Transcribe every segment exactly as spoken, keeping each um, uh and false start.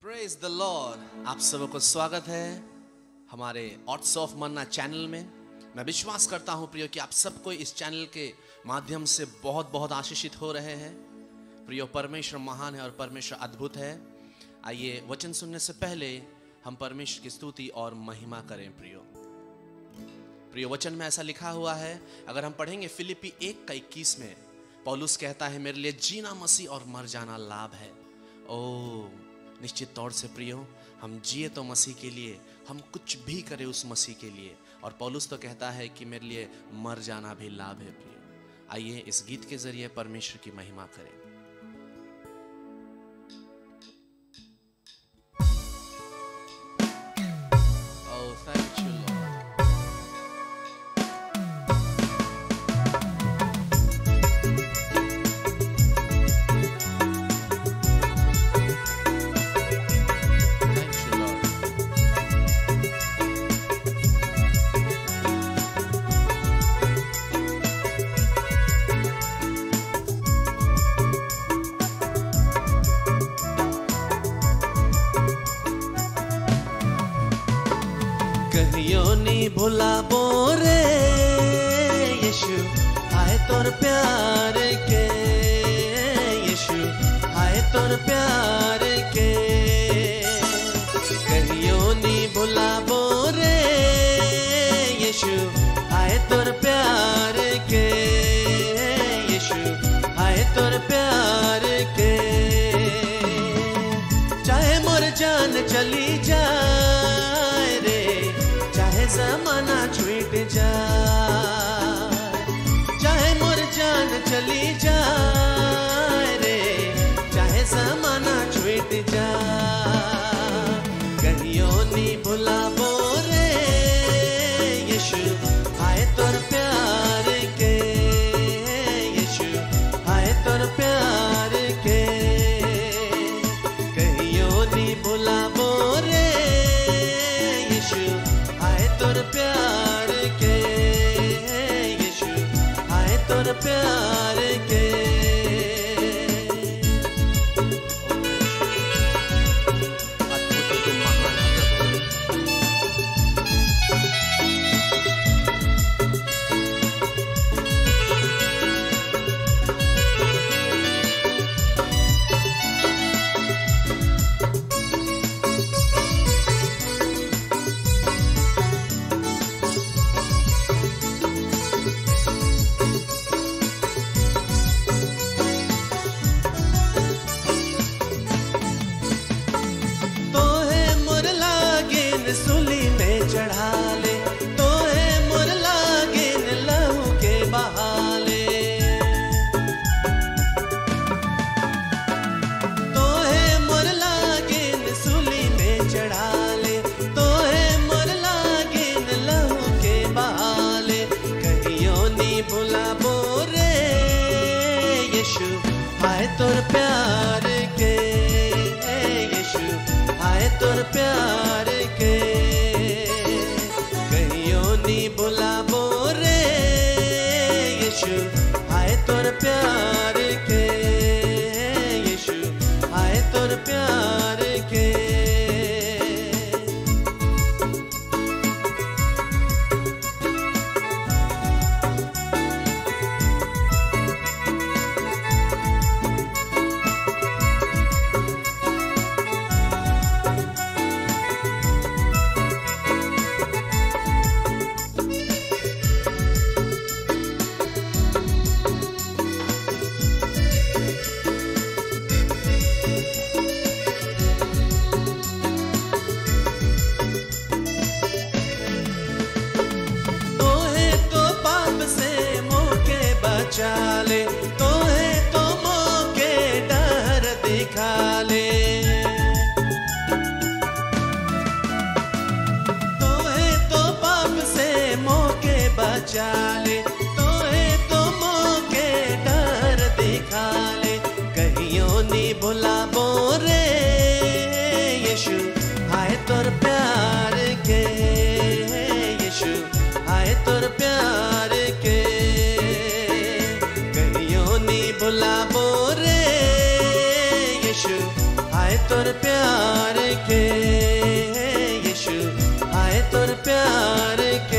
Praise the Lord. आप सबको स्वागत है हमारे ऑट्स ऑफ मन्ना चैनल में। मैं विश्वास करता हूं प्रियो कि आप सबको इस चैनल के माध्यम से बहुत बहुत आशीषित हो रहे हैं। प्रियो, परमेश्वर महान है और परमेश्वर अद्भुत है। आइए वचन सुनने से पहले हम परमेश्वर की स्तुति और महिमा करें। प्रियो प्रियो वचन में ऐसा लिखा हुआ है, अगर हम पढ़ेंगे फिलिप्पी एक का इक्कीस में, पौलुस कहता है मेरे लिए जीना मसीह और मर जाना लाभ है। ओ निश्चित तौर से प्रियो, हम जिए तो मसीह के लिए, हम कुछ भी करें उस मसीह के लिए। और पौलुस तो कहता है कि मेरे लिए मर जाना भी लाभ है। प्रियो आइए इस गीत के जरिए परमेश्वर की महिमा करें। Oh, thank you, Lord. कहियो नी भुलाबो रे यीशु, हाय तोर प्यार के यीशु, हाय तोर प्यार के। कहियो नी भुलाबो रे यीशु, हाय तोर प्यार के यीशु, हाय तोर प्यार के। चाहे मोर जान चली जाए रे, चाहे जमाना छूट जाए, चाहे मोर जान चली जाए रे, चाहे जमाना छूट जाए। कहियो नी भुलाबो रे यीशु, हाय तोर प्यार के यीशु, हाय तोर प्यार के। कहियो नी भुलाबो रे यीशु, हाय तोर प्यार के यीशु, हाय तोर प्यार के। अद्भुत तुम महान प्रभु। सुली में चढ़ा ले, तो है मोर लागिन लहू के बहाले, तो है मोर लागिन सुली में चढ़ा ले, तो है मोर लागिन लहू के बहाले। कहियो नी भुलाबो रे यीशु, हाय तोर प्यार के यीशु, हाय तोर प्यार के। कहियो नी भुलाबो रे यीशु, हाय तोर प्यार के यीशु, हाय तोर प्यार के। चाले तो है तो मौके डर दिखा ले, तो है तो पाप से मौके बचा ले, तो है तो मौके डर दिखा ले। कहियो नी भुलाबो रे यीशु, हाय तोर प्यार के यीशु, हाय तोर प्यार के। भुलाबो रे यीशु, आए तोर प्यार के, यीशु आए तोर प्यार के।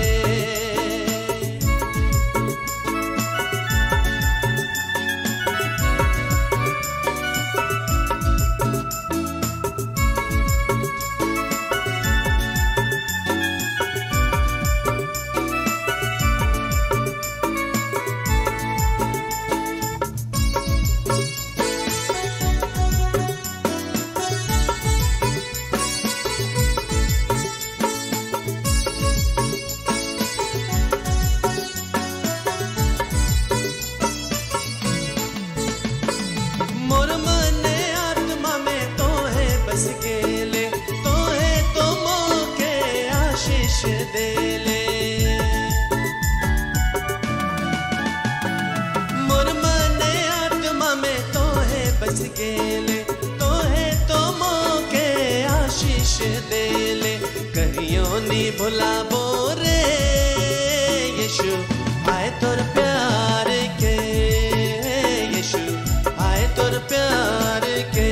भुलाबो रे यीशु आए तोर प्यार के, यीशु आए तोर प्यार के।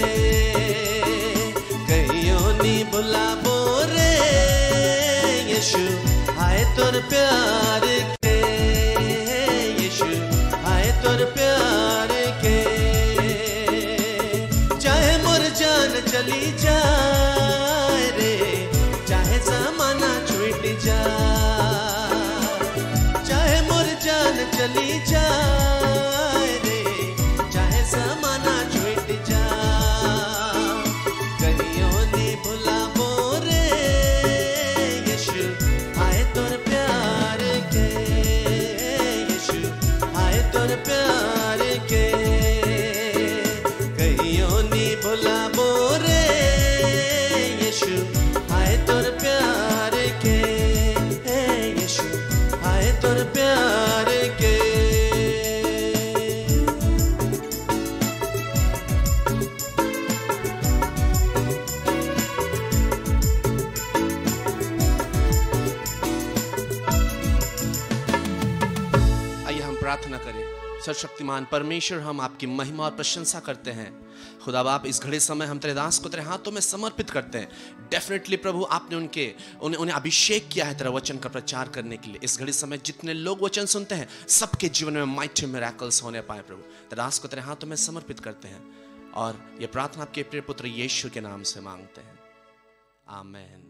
कहियो नी भुलाबो रे यीशु आए तोर प्यार के, यीशु आए तोर प्यार के। चाहे मोर जान चली जाए रे, चाहे जमाना छूट जाए, चाहे मोर जान चली जाए रे, चाहे जमाना छूट जाए। कहियो नी भुलाबो रे यीशु आए तोर प्यार के, यीशु आए तोर प्यार के। कहियो नी भुलाबो रे यीशु आए तोर प्यार के, यीशु आए तोर प्यार के। आइए हम प्रार्थना करें। सर्वशक्तिमान परमेश्वर, हम आपकी महिमा और प्रशंसा करते हैं। खुदा बाप, इस घड़ी समय हम तेरे दास को तेरे हाथों में समर्पित करते हैं। डेफिनेटली प्रभु, आपने उनके उन्हें उन्हें अभिषेक किया है तेरा वचन का प्रचार करने के लिए। इस घड़ी समय जितने लोग वचन सुनते हैं, सबके जीवन में माइटी मिरेकल्स होने पाए। प्रभु, तेरे दास को तेरे हाथों में समर्पित करते हैं और ये प्रार्थना आपके प्रिय पुत्र यीशु के नाम से मांगते हैं, आमीन।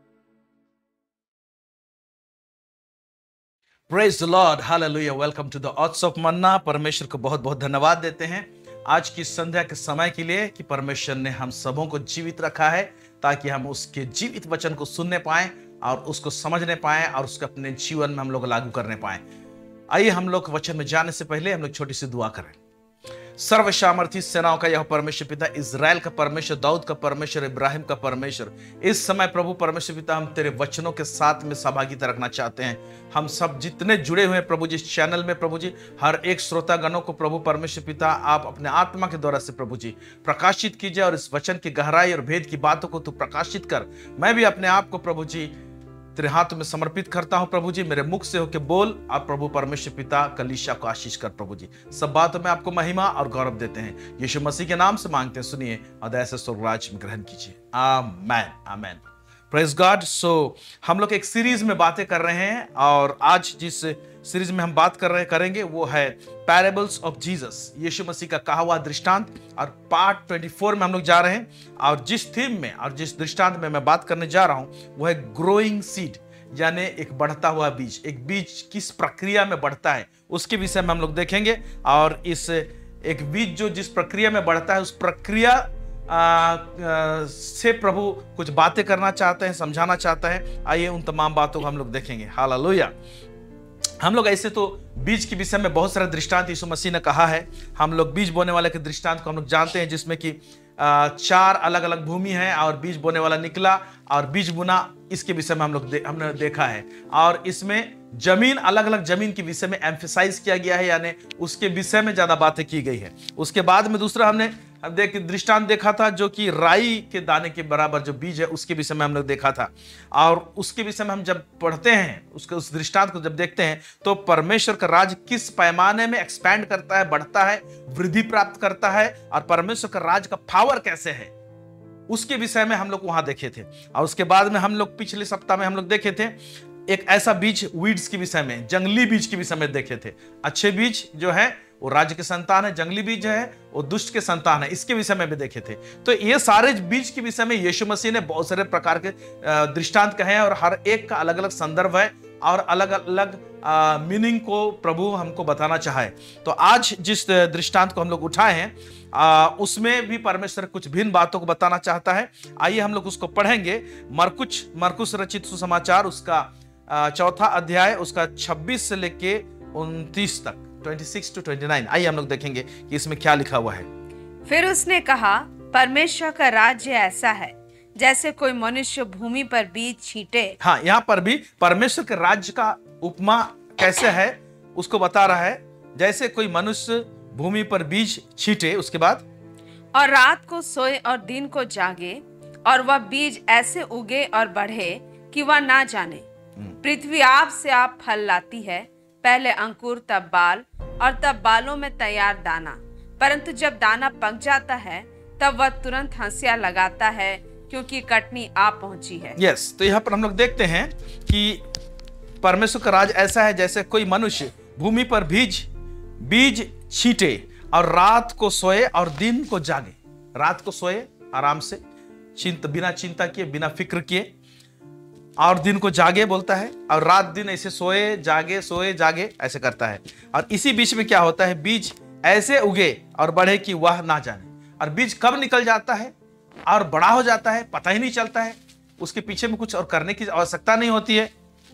Praise the lord, hallelujah. Welcome to the oats of manna. परमेश्वर को बहुत बहुत धन्यवाद देते हैं आज की संध्या के समय के लिए कि परमेश्वर ने हम सबों को जीवित रखा है ताकि हम उसके जीवित वचन को सुनने पाएं और उसको समझने पाएं और उसको अपने जीवन में हम लोग लागू करने पाएं। आइए हम लोग वचन में जाने से पहले हम लोग छोटी सी दुआ करें। सर्वसामर्थी सेनाओं का यह परमेश्वर पिता, इजराइल का परमेश्वर, दाऊद का परमेश्वर, इब्राहिम का परमेश्वर, इस समय प्रभु परमेश्वर पिता, हम तेरे वचनों के साथ में सहभागिता रखना चाहते हैं। हम सब जितने जुड़े हुए हैं प्रभु जी इस चैनल में, प्रभु जी हर एक श्रोतागणों को प्रभु परमेश्वर पिता आप अपने आत्मा के द्वारा से प्रभु जी प्रकाशित कीजिए और इस वचन की गहराई और भेद की बातों को तू प्रकाशित कर। मैं भी अपने आप को प्रभु जी तेरे हाथों में समर्पित करता हूं प्रभु जी। मेरे मुख से होकर बोल, आप प्रभु परमेश्वर पिता कलीसिया को आशीष कर प्रभु जी। सब बातों में आपको महिमा और गौरव देते हैं, यीशु मसीह के नाम से मांगते हैं, सुनिए और दया से स्वर्गराज में ग्रहण कीजिए, आमेन आमेन। Praise God. सो हम लोग एक सीरीज में बातें कर रहे हैं और आज जिस सीरीज में हम बात कर रहे करेंगे वो है पैराबल्स ऑफ जीसस, यीशु मसीह का कहा हुआ दृष्टांत। और पार्ट चौबीस में हम लोग जा रहे हैं और जिस थीम में और जिस दृष्टांत में मैं बात करने जा रहा हूं वो है ग्रोइंग सीड, यानी एक बढ़ता हुआ बीज। एक बीज किस प्रक्रिया में बढ़ता है उसके विषय में हम लोग देखेंगे और इस एक बीज जो जिस प्रक्रिया में बढ़ता है उस प्रक्रिया आ, आ, से प्रभु कुछ बातें करना चाहते हैं, समझाना चाहता है। आइए उन तमाम बातों को हम लोग देखेंगे। हालेलुया। हम लोग ऐसे तो बीज के विषय में बहुत सारे दृष्टांत यीशु मसीह ने कहा है। हम लोग बीज बोने वाले के दृष्टांत को हम लोग जानते हैं, जिसमें कि चार अलग अलग भूमि है और बीज बोने वाला निकला और बीज बुना, इसके विषय में हम लोग दे, हमने देखा है। और इसमें जमीन, अलग अलग जमीन के विषय में एम्फेसाइज किया गया है, यानी उसके विषय में ज्यादा बातें की गई है। उसके बाद में दूसरा हमने देख दृष्टांत देखा था जो कि राई के दाने के बराबर जो बीज है उसके विषय में हम लोग देखा था। और उसके विषय में हम जब पढ़ते हैं, उसके उस दृष्टांत को जब देखते हैं तो परमेश्वर का राज किस पैमाने में एक्सपैंड करता है, बढ़ता है, वृद्धि प्राप्त करता है, और परमेश्वर का राज का पावर कैसे है उसके विषय में हम लोग वहां देखे थे। और उसके बाद में हम लोग पिछले सप्ताह में हम लोग देखे थे एक ऐसा बीज, वीड्स के विषय में, जंगली बीज के विषय में देखे थे। अच्छे बीज जो है वो राज्य के संतान है, जंगली बीज है वो दुष्ट के संतान है, इसके विषय में भी देखे थे। तो ये सारे बीज के विषय में यीशु मसीह ने बहुत सारे प्रकार के दृष्टांत कहे हैं, और हर एक का अलग अलग संदर्भ है और अलग अलग मीनिंग को प्रभु हमको बताना चाहे। तो आज जिस दृष्टांत को हम लोग उठाए हैं आ, उसमें भी परमेश्वर कुछ भिन्न बातों को बताना चाहता है। आइए हम लोग उसको पढ़ेंगे। मरकुच मरकुस रचित सुसमाचार उसका आ, चौथा अध्याय, उसका छब्बीस से लेके उनतीस तक, छब्बीस टू उनतीस। आइए हम लोग देखेंगे कि इसमें क्या लिखा हुआ है। फिर उसने कहा, परमेश्वर का राज्य ऐसा है जैसे कोई मनुष्य भूमि पर बीज छींटे। हाँ, यहाँ पर भी परमेश्वर के राज्य का उपमा कैसे है उसको बता रहा है। जैसे कोई मनुष्य भूमि पर बीज छींटे, उसके बाद और रात को सोए और दिन को जागे, और वह बीज ऐसे उगे और बढ़े कि वह ना जाने। पृथ्वी आप से आप फल लाती है, पहले अंकुर, तब बाल, और तब बालों में तैयार दाना। परंतु जब दाना पक जाता है तब वह तुरंत हंसिया लगाता है, क्योंकि कटनी आ पहुंची है। यस yes, तो यहाँ पर हम लोग देखते हैं कि परमेश्वर का राज ऐसा है जैसे कोई मनुष्य भूमि पर बीज बीज छींटे और रात को सोए और दिन को जागे। रात को सोए आराम से, चिंता बिना चिंता किए, बिना फिक्र किए, और दिन को जागे बोलता है, और रात दिन ऐसे सोए जागे सोए जागे ऐसे करता है। और इसी बीच में क्या होता है, बीज ऐसे उगे और बढ़े कि वह ना जाने। और बीज कब निकल जाता है और बड़ा हो जाता है पता ही नहीं चलता है, उसके पीछे में कुछ और करने की आवश्यकता नहीं होती है।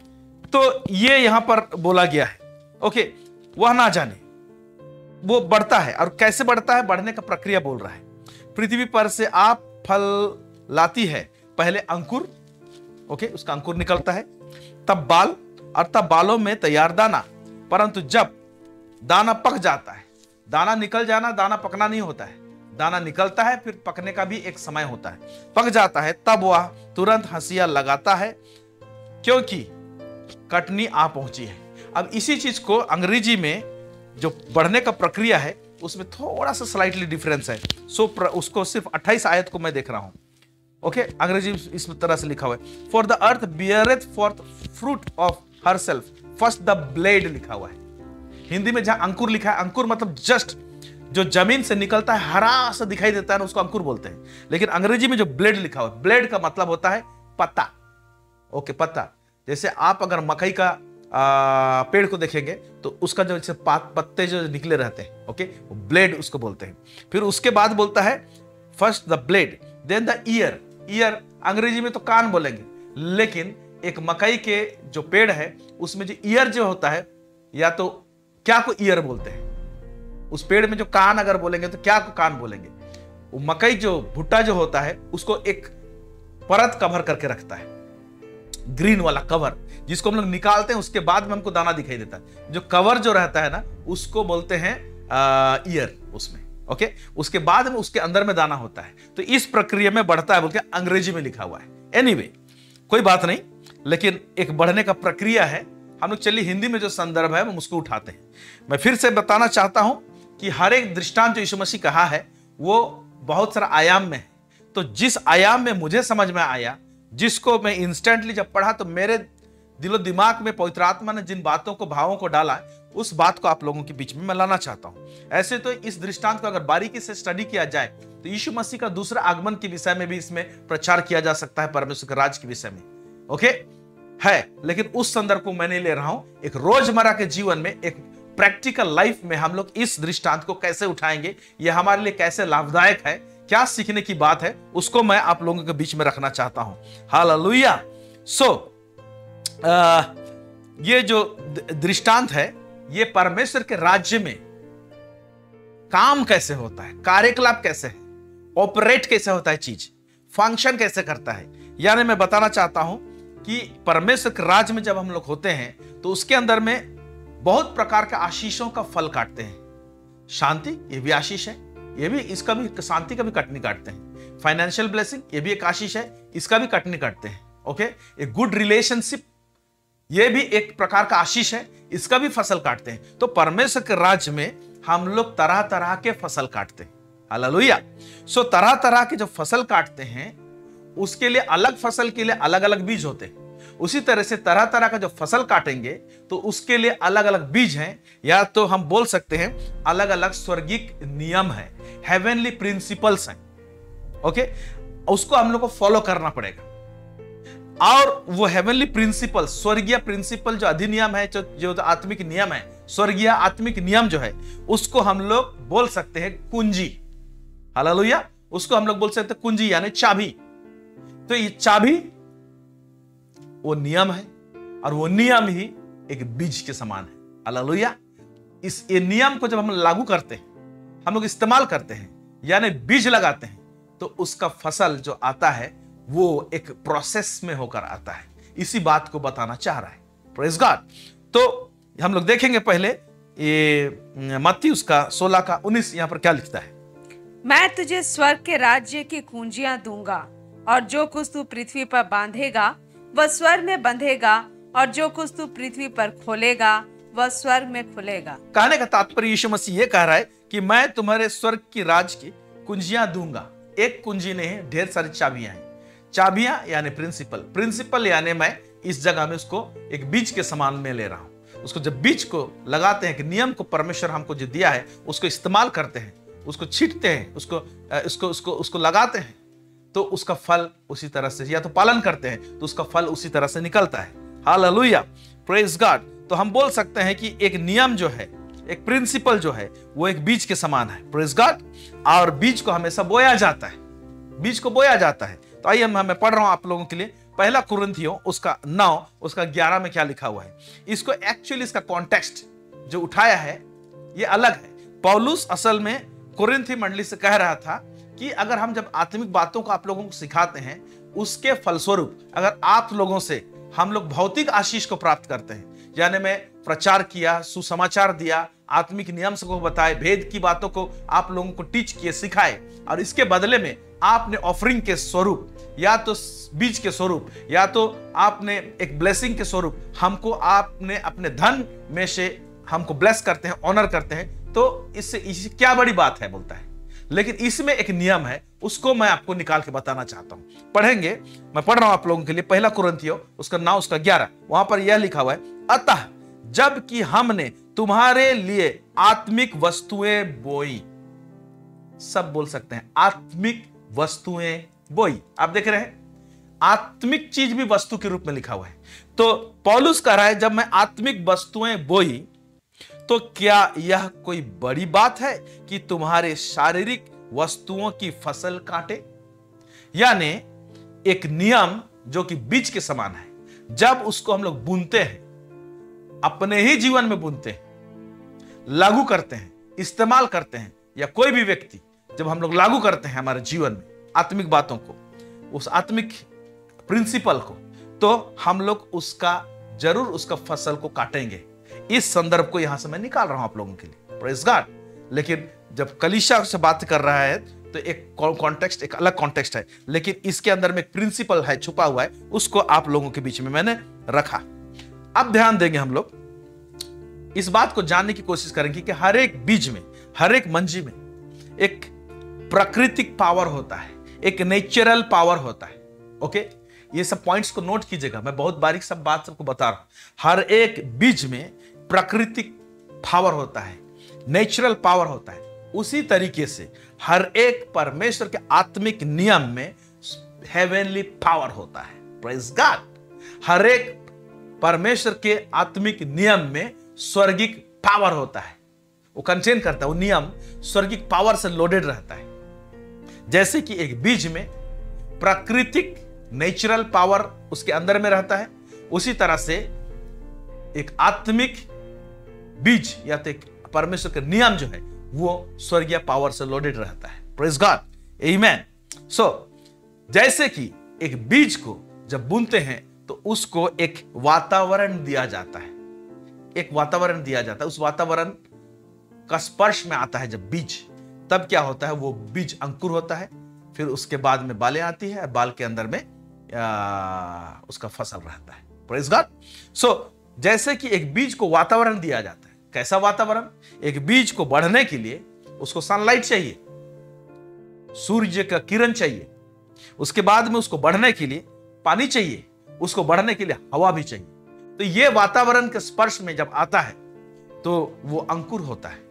तो ये यहां पर बोला गया है, ओके, वह ना जाने, वो बढ़ता है। और कैसे बढ़ता है, बढ़ने का प्रक्रिया बोल रहा है। पृथ्वी पर से आप फल लाती है, पहले अंकुर, ओके, उसका अंकुर निकलता है, तब बाल, और तब बालों में तैयार दाना। परंतु जब दाना पक जाता है, दाना निकल जाना, दाना पकना नहीं होता है, दाना निकलता है फिर पकने का भी एक समय होता है, पक जाता है, तब वह तुरंत हंसिया लगाता है, क्योंकि कटनी आ पहुंची है। अब इसी चीज को अंग्रेजी में जो बढ़ने का प्रक्रिया है उसमें थोड़ा सा स्लाइटली डिफरेंस है। सो so, उसको सिर्फ अट्ठाईस आयत को मैं देख रहा हूं, ओके okay? अंग्रेजी इस तरह से लिखा हुआ है, for the earth beareth forth fruit of herself, first the blade लिखा हुआ है। हिंदी में जहां अंकुर लिखा है, अंकुर मतलब जस्ट जो जमीन से निकलता है, हरा सा दिखाई देता है ना, उसको अंकुर बोलते हैं। लेकिन अंग्रेजी में जो ब्लेड लिखा हुआ है, ब्लेड का मतलब होता है पत्ता, ओके, पत्ता। जैसे आप अगर मकई का आ, पेड़ को देखेंगे तो उसका जो जैसे पत्ते जो निकले रहते हैं, ओके, वो ब्लेड उसको बोलते हैं। फिर उसके बाद बोलता है first the blade, then the ear. Ear अंग्रेजी में तो कान बोलेंगे, लेकिन एक मकई के जो पेड़ है उसमें जो ईयर जो होता है, या तो क्या को ईयर बोलते हैं, उस पेड़ में जो कान अगर बोलेंगे तो क्या को कान बोलेंगे। वो मकई जो भुट्टा जो होता है उसको एक परत कवर करके रखता है, ग्रीन वाला कवर, जिसको हम लोग निकालते हैं, उसके बाद में हमको दाना दिखाई देता है। जो कवर जो रहता है ना उसको बोलते हैं ईयर उसमें, ओके। उसके बाद में उसके अंदर में दाना होता है। तो इस प्रक्रिया में बढ़ता है बोल के अंग्रेजी में लिखा हुआ है। एनीवे anyway, कोई बात नहीं, लेकिन एक बढ़ने का प्रक्रिया है। हम लोग चलिए हिंदी में जो संदर्भ है वो उसको उठाते हैं। मैं फिर से बताना चाहता हूं कि हर एक दृष्टांत जो यीशु मसीह कहा है वो बहुत सारा आयाम में है। तो जिस आयाम में मुझे समझ में आया, जिसको मैं इंस्टेंटली जब पढ़ा तो मेरे दिलो दिमाग में पवित्र आत्मा ने जिन बातों को, भावों को डाला, उस बात को आप लोगों के बीच में मैं लाना चाहता हूं। ऐसे तो इस दृष्टांत को अगर बारीकी से स्टडी किया जाए तो यीशु मसीह का दूसरा आगमन के विषय में भी इसमें प्रचार किया जा सकता है, परमेश्वर के राज के विषय में, ओके है। लेकिन उस संदर्भ को मैं नहीं ले रहा हूं। एक रोजमर्रा के जीवन में, एक प्रैक्टिकल लाइफ में हम लोग इस दृष्टांत को कैसे उठाएंगे, यह हमारे लिए कैसे लाभदायक है, क्या सीखने की बात है, उसको मैं आप लोगों के बीच में रखना चाहता हूं। हालेलुया। सो ये जो दृष्टांत है ये परमेश्वर के राज्य में काम कैसे होता है, कार्यकलाप कैसे है, ऑपरेट कैसे होता है, चीज फंक्शन कैसे करता है, यानी मैं बताना चाहता हूं कि परमेश्वर के राज्य में जब हम लोग होते हैं तो उसके अंदर में बहुत प्रकार के आशीषों का फल काटते हैं। शांति, ये भी आशीष है, ये भी, इसका भी, शांति का भी कटनी काटते हैं। फाइनेंशियल ब्लेसिंग, ये भी एक आशीष है, इसका भी कटनी काटते हैं। ओके, एक गुड रिलेशनशिप, ये भी एक प्रकार का आशीष है, इसका भी फसल काटते हैं। तो परमेश्वर के राज्य में हम लोग तरह तरह के फसल काटते हैं। हालेलुया। सो तरह तरह के जो फसल काटते हैं उसके लिए अलग फसल के लिए अलग अलग बीज होते हैं। उसी तरह से तरह तरह का जो फसल काटेंगे तो उसके लिए अलग अलग बीज हैं, या तो हम बोल सकते हैं अलग अलग स्वर्गिक नियम है, हेवनली प्रिंसिपल्स हैं। ओके, उसको हम लोग को फॉलो करना पड़ेगा। और वो हेवनली प्रिंसिपल, स्वर्गीय प्रिंसिपल जो अधिनियम है, जो जो आत्मिक नियम है, स्वर्गीय आत्मिक नियम जो है, उसको हम लोग बोल सकते हैं कुंजी। हालेलुया। उसको हम लोग बोल सकते हैं कुंजी, यानी चाबी। तो ये चाबी वो नियम है, और वो नियम ही एक बीज के समान है। हालेलुया। इस ये नियम को जब हम लागू करते हैं, हम लोग इस्तेमाल करते हैं, यानी बीज लगाते हैं, तो उसका फसल जो आता है वो एक प्रोसेस में होकर आता है। इसी बात को बताना चाह रहा है। Praise God. तो हम लोग देखेंगे पहले ये मत्ती उसका सोलह का उन्नीस, यहां पर क्या लिखता है? मैं तुझे स्वर्ग के राज्य की कुंजियां दूंगा, और जो कुछ तू पृथ्वी पर बांधेगा वह स्वर्ग में बंधेगा, और जो कुछ तू पृथ्वी पर खोलेगा वह स्वर्ग में खुलेगा। कहने का तात्पर्य यीशु मसीह ये कह रहा है कि मैं तुम्हारे स्वर्ग की राज की कुंजियां दूंगा। एक कुंजी नहीं है, ढेर सारी चाबियां हैं। चाबियां यानी प्रिंसिपल, प्रिंसिपल यानी मैं इस जगह में उसको एक बीज के समान में ले रहा हूं। उसको जब बीज को लगाते हैं कि नियम को परमेश्वर हमको जो दिया है उसको इस्तेमाल करते हैं, उसको छींटते हैं, उसको उसको उसको उसको लगाते हैं, तो उसका फल उसी तरह से, या तो पालन करते हैं तो उसका फल उसी तरह से निकलता है। Hallelujah, praise God. तो हम बोल सकते हैं कि एक नियम जो है, एक प्रिंसिपल जो है, वो एक बीज के समान है। Praise God. और बीज को हमेशा बोया जाता है, बीज को बोया जाता है। तो आइए मैं पढ़ रहा हूं आप लोगों के लिए पहला कुरिन्थियों उसका नौ उसका ग्यारह में क्या लिखा हुआ है। इसको एक्चुअली इसका कॉन्टेक्स्ट जो उठाया है ये अलग है। पौलुस असल में कुरिन्थी मंडली से कह रहा था कि अगर हम जब आत्मिक बातों को आप लोगों को सिखाते हैं, उसके फलस्वरूप अगर आप लोगों से हम लोग भौतिक आशीष को प्राप्त करते हैं, यानी मैं प्रचार किया, सुसमाचार दिया, आत्मिक नियम को बताए, भेद की बातों को आप लोगों को टीच किए, सिखाए, और इसके बदले में आपने ऑफरिंग के स्वरूप, या तो बीज के स्वरूप, या तो आपने एक ब्लेसिंग के स्वरूप हमको, आपने अपने धन में से हमको ब्लेस करते हैं, ऑनर करते हैं, तो इससे इससे क्या बड़ी बात है बोलता है। लेकिन इसमें एक नियम है, उसको मैं आपको निकाल के बताना चाहता हूं। पढ़ेंगे, मैं पढ़ रहा हूं आप लोगों के लिए पहला कुरिन्थियों उसका नौ उसका ग्यारह। वहां पर यह लिखा हुआ है, अतः जबकि हमने तुम्हारे लिए आत्मिक वस्तुएं बोई, सब बोल सकते हैं आत्मिक वस्तुएं बोई। आप देख रहे हैं, आत्मिक चीज भी वस्तु के रूप में लिखा हुआ है। तो पौलुस कह रहा है, जब मैं आत्मिक वस्तुएं बोई, तो क्या यह कोई बड़ी बात है कि तुम्हारे शारीरिक वस्तुओं की फसल काटे? यानी एक नियम जो कि बीज के समान है, जब उसको हम लोग बुनते हैं, अपने ही जीवन में बुनते हैं, लागू करते हैं, इस्तेमाल करते हैं, या कोई भी व्यक्ति जब हम लोग लागू करते हैं हमारे जीवन में आत्मिक बातों को, उस आत्मिक प्रिंसिपल को, तो हम लोग उसका जरूर उसका फसल को काटेंगे। इस संदर्भ को यहां से मैं निकाल रहा हूं आप लोगों के लिए। Praise God. लेकिन जब कलीसिया से बात कर रहा है तो एक कॉन्टेक्स्ट, एक अलग कॉन्टेक्स्ट है, लेकिन इसके अंदर में एक प्रिंसिपल है, छुपा हुआ है, उसको आप लोगों के बीच में मैंने रखा। अब ध्यान देंगे, हम लोग इस बात को जानने की कोशिश करेंगे कि हर एक बीज में, हर एक मंजी में एक प्राकृतिक पावर होता है, एक नेचुरल पावर होता है। ओके, ये सब पॉइंट्स को नोट कीजिएगा, मैं बहुत बारीक सब बात सबको बता रहा हूं। हर एक बीज में प्राकृतिक पावर होता है, नेचुरल पावर होता है। उसी तरीके से हर एक परमेश्वर के आत्मिक नियम में हेवनली पावर होता है। Praise God. हर एक परमेश्वर के आत्मिक नियम में स्वर्गिक पावर होता है, वो कंटेन करता है, वो नियम स्वर्गिक पावर से लोडेड रहता है। जैसे कि एक बीज में प्राकृतिक नेचुरल पावर उसके अंदर में रहता है, उसी तरह से एक आत्मिक बीज या तो एक परमेश्वर का नियम जो है वो स्वर्गीय पावर से लोडेड रहता है। प्रेज गॉड, आमेन। सो जैसे कि एक बीज को जब बुनते हैं तो उसको एक वातावरण दिया जाता है, एक वातावरण दिया जाता है। उस वातावरण का स्पर्श में आता है जब बीज, तब क्या होता है, वो बीज अंकुर होता है, फिर उसके बाद में बालें आती है, बाल के अंदर में आ, उसका फसल रहता है। Praise God. सो जैसे कि एक बीज को वातावरण दिया जाता है, कैसा वातावरण? एक बीज को बढ़ने के लिए उसको सनलाइट चाहिए, सूर्य का किरण चाहिए, उसके बाद में उसको बढ़ने के लिए पानी चाहिए, उसको बढ़ने के लिए हवा भी चाहिए। तो ये वातावरण के स्पर्श में जब आता है तो वो अंकुर होता है,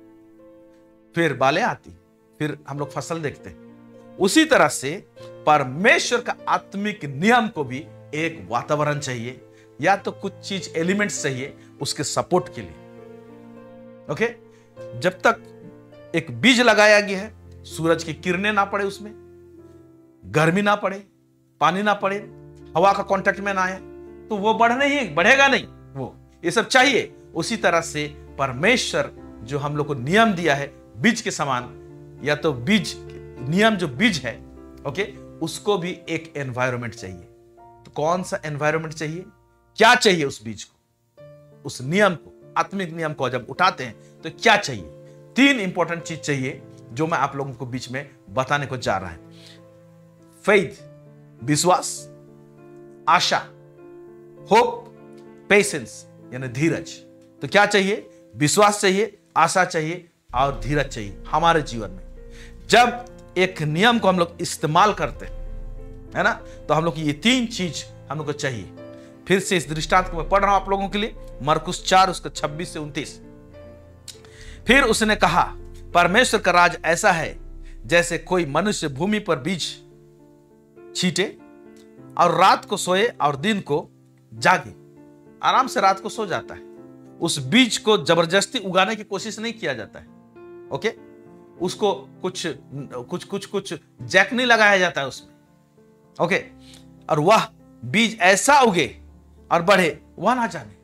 फिर बालें आती, फिर हम लोग फसल देखते हैं। उसी तरह से परमेश्वर का आत्मिक नियम को भी एक वातावरण चाहिए, या तो कुछ चीज एलिमेंट्स चाहिए उसके सपोर्ट के लिए। ओके, जब तक एक बीज लगाया गया है, सूरज की किरणें ना पड़े, उसमें गर्मी ना पड़े, पानी ना पड़े, हवा का कांटेक्ट में ना आए, तो वो बढ़ने ही बढ़ेगा नहीं। वो ये सब चाहिए। उसी तरह से परमेश्वर जो हम लोग को नियम दिया है बीज के समान, या तो बीज नियम जो बीज है, ओके, उसको भी एक एनवायरनमेंट चाहिए। तो कौन सा एनवायरनमेंट चाहिए? क्या चाहिए उस बीज को, उस नियम को, आत्मिक नियम को जब उठाते हैं तो क्या चाहिए? तीन इंपॉर्टेंट चीज चाहिए जो मैं आप लोगों को बीच में बताने को जा रहा है। फेथ, विश्वास, आशा, होप, पेशेंस यानी धीरज। तो क्या चाहिए? विश्वास चाहिए, आशा चाहिए और धीरज चाहिए हमारे जीवन में। जब एक नियम को हम लोग इस्तेमाल करते हैं, है ना, तो हम लोग की ये तीन चीज हम लोग को चाहिए। फिर से इस दृष्टांत को मैं पढ़ रहा हूं आप लोगों के लिए, मरकुस चार उसका छब्बीस से उनतीस। फिर उसने कहा, परमेश्वर का राज ऐसा है जैसे कोई मनुष्य भूमि पर बीज छीटे और रात को सोए और दिन को जागे। आराम से रात को सो जाता है। उस बीज को जबरदस्ती उगाने की कोशिश नहीं किया जाता है। ओके, उसको कुछ कुछ कुछ कुछ जैक नहीं लगाया जाता है उसमें। ओके, और वह बीज ऐसा उगे और बढ़े, वह ना जाने।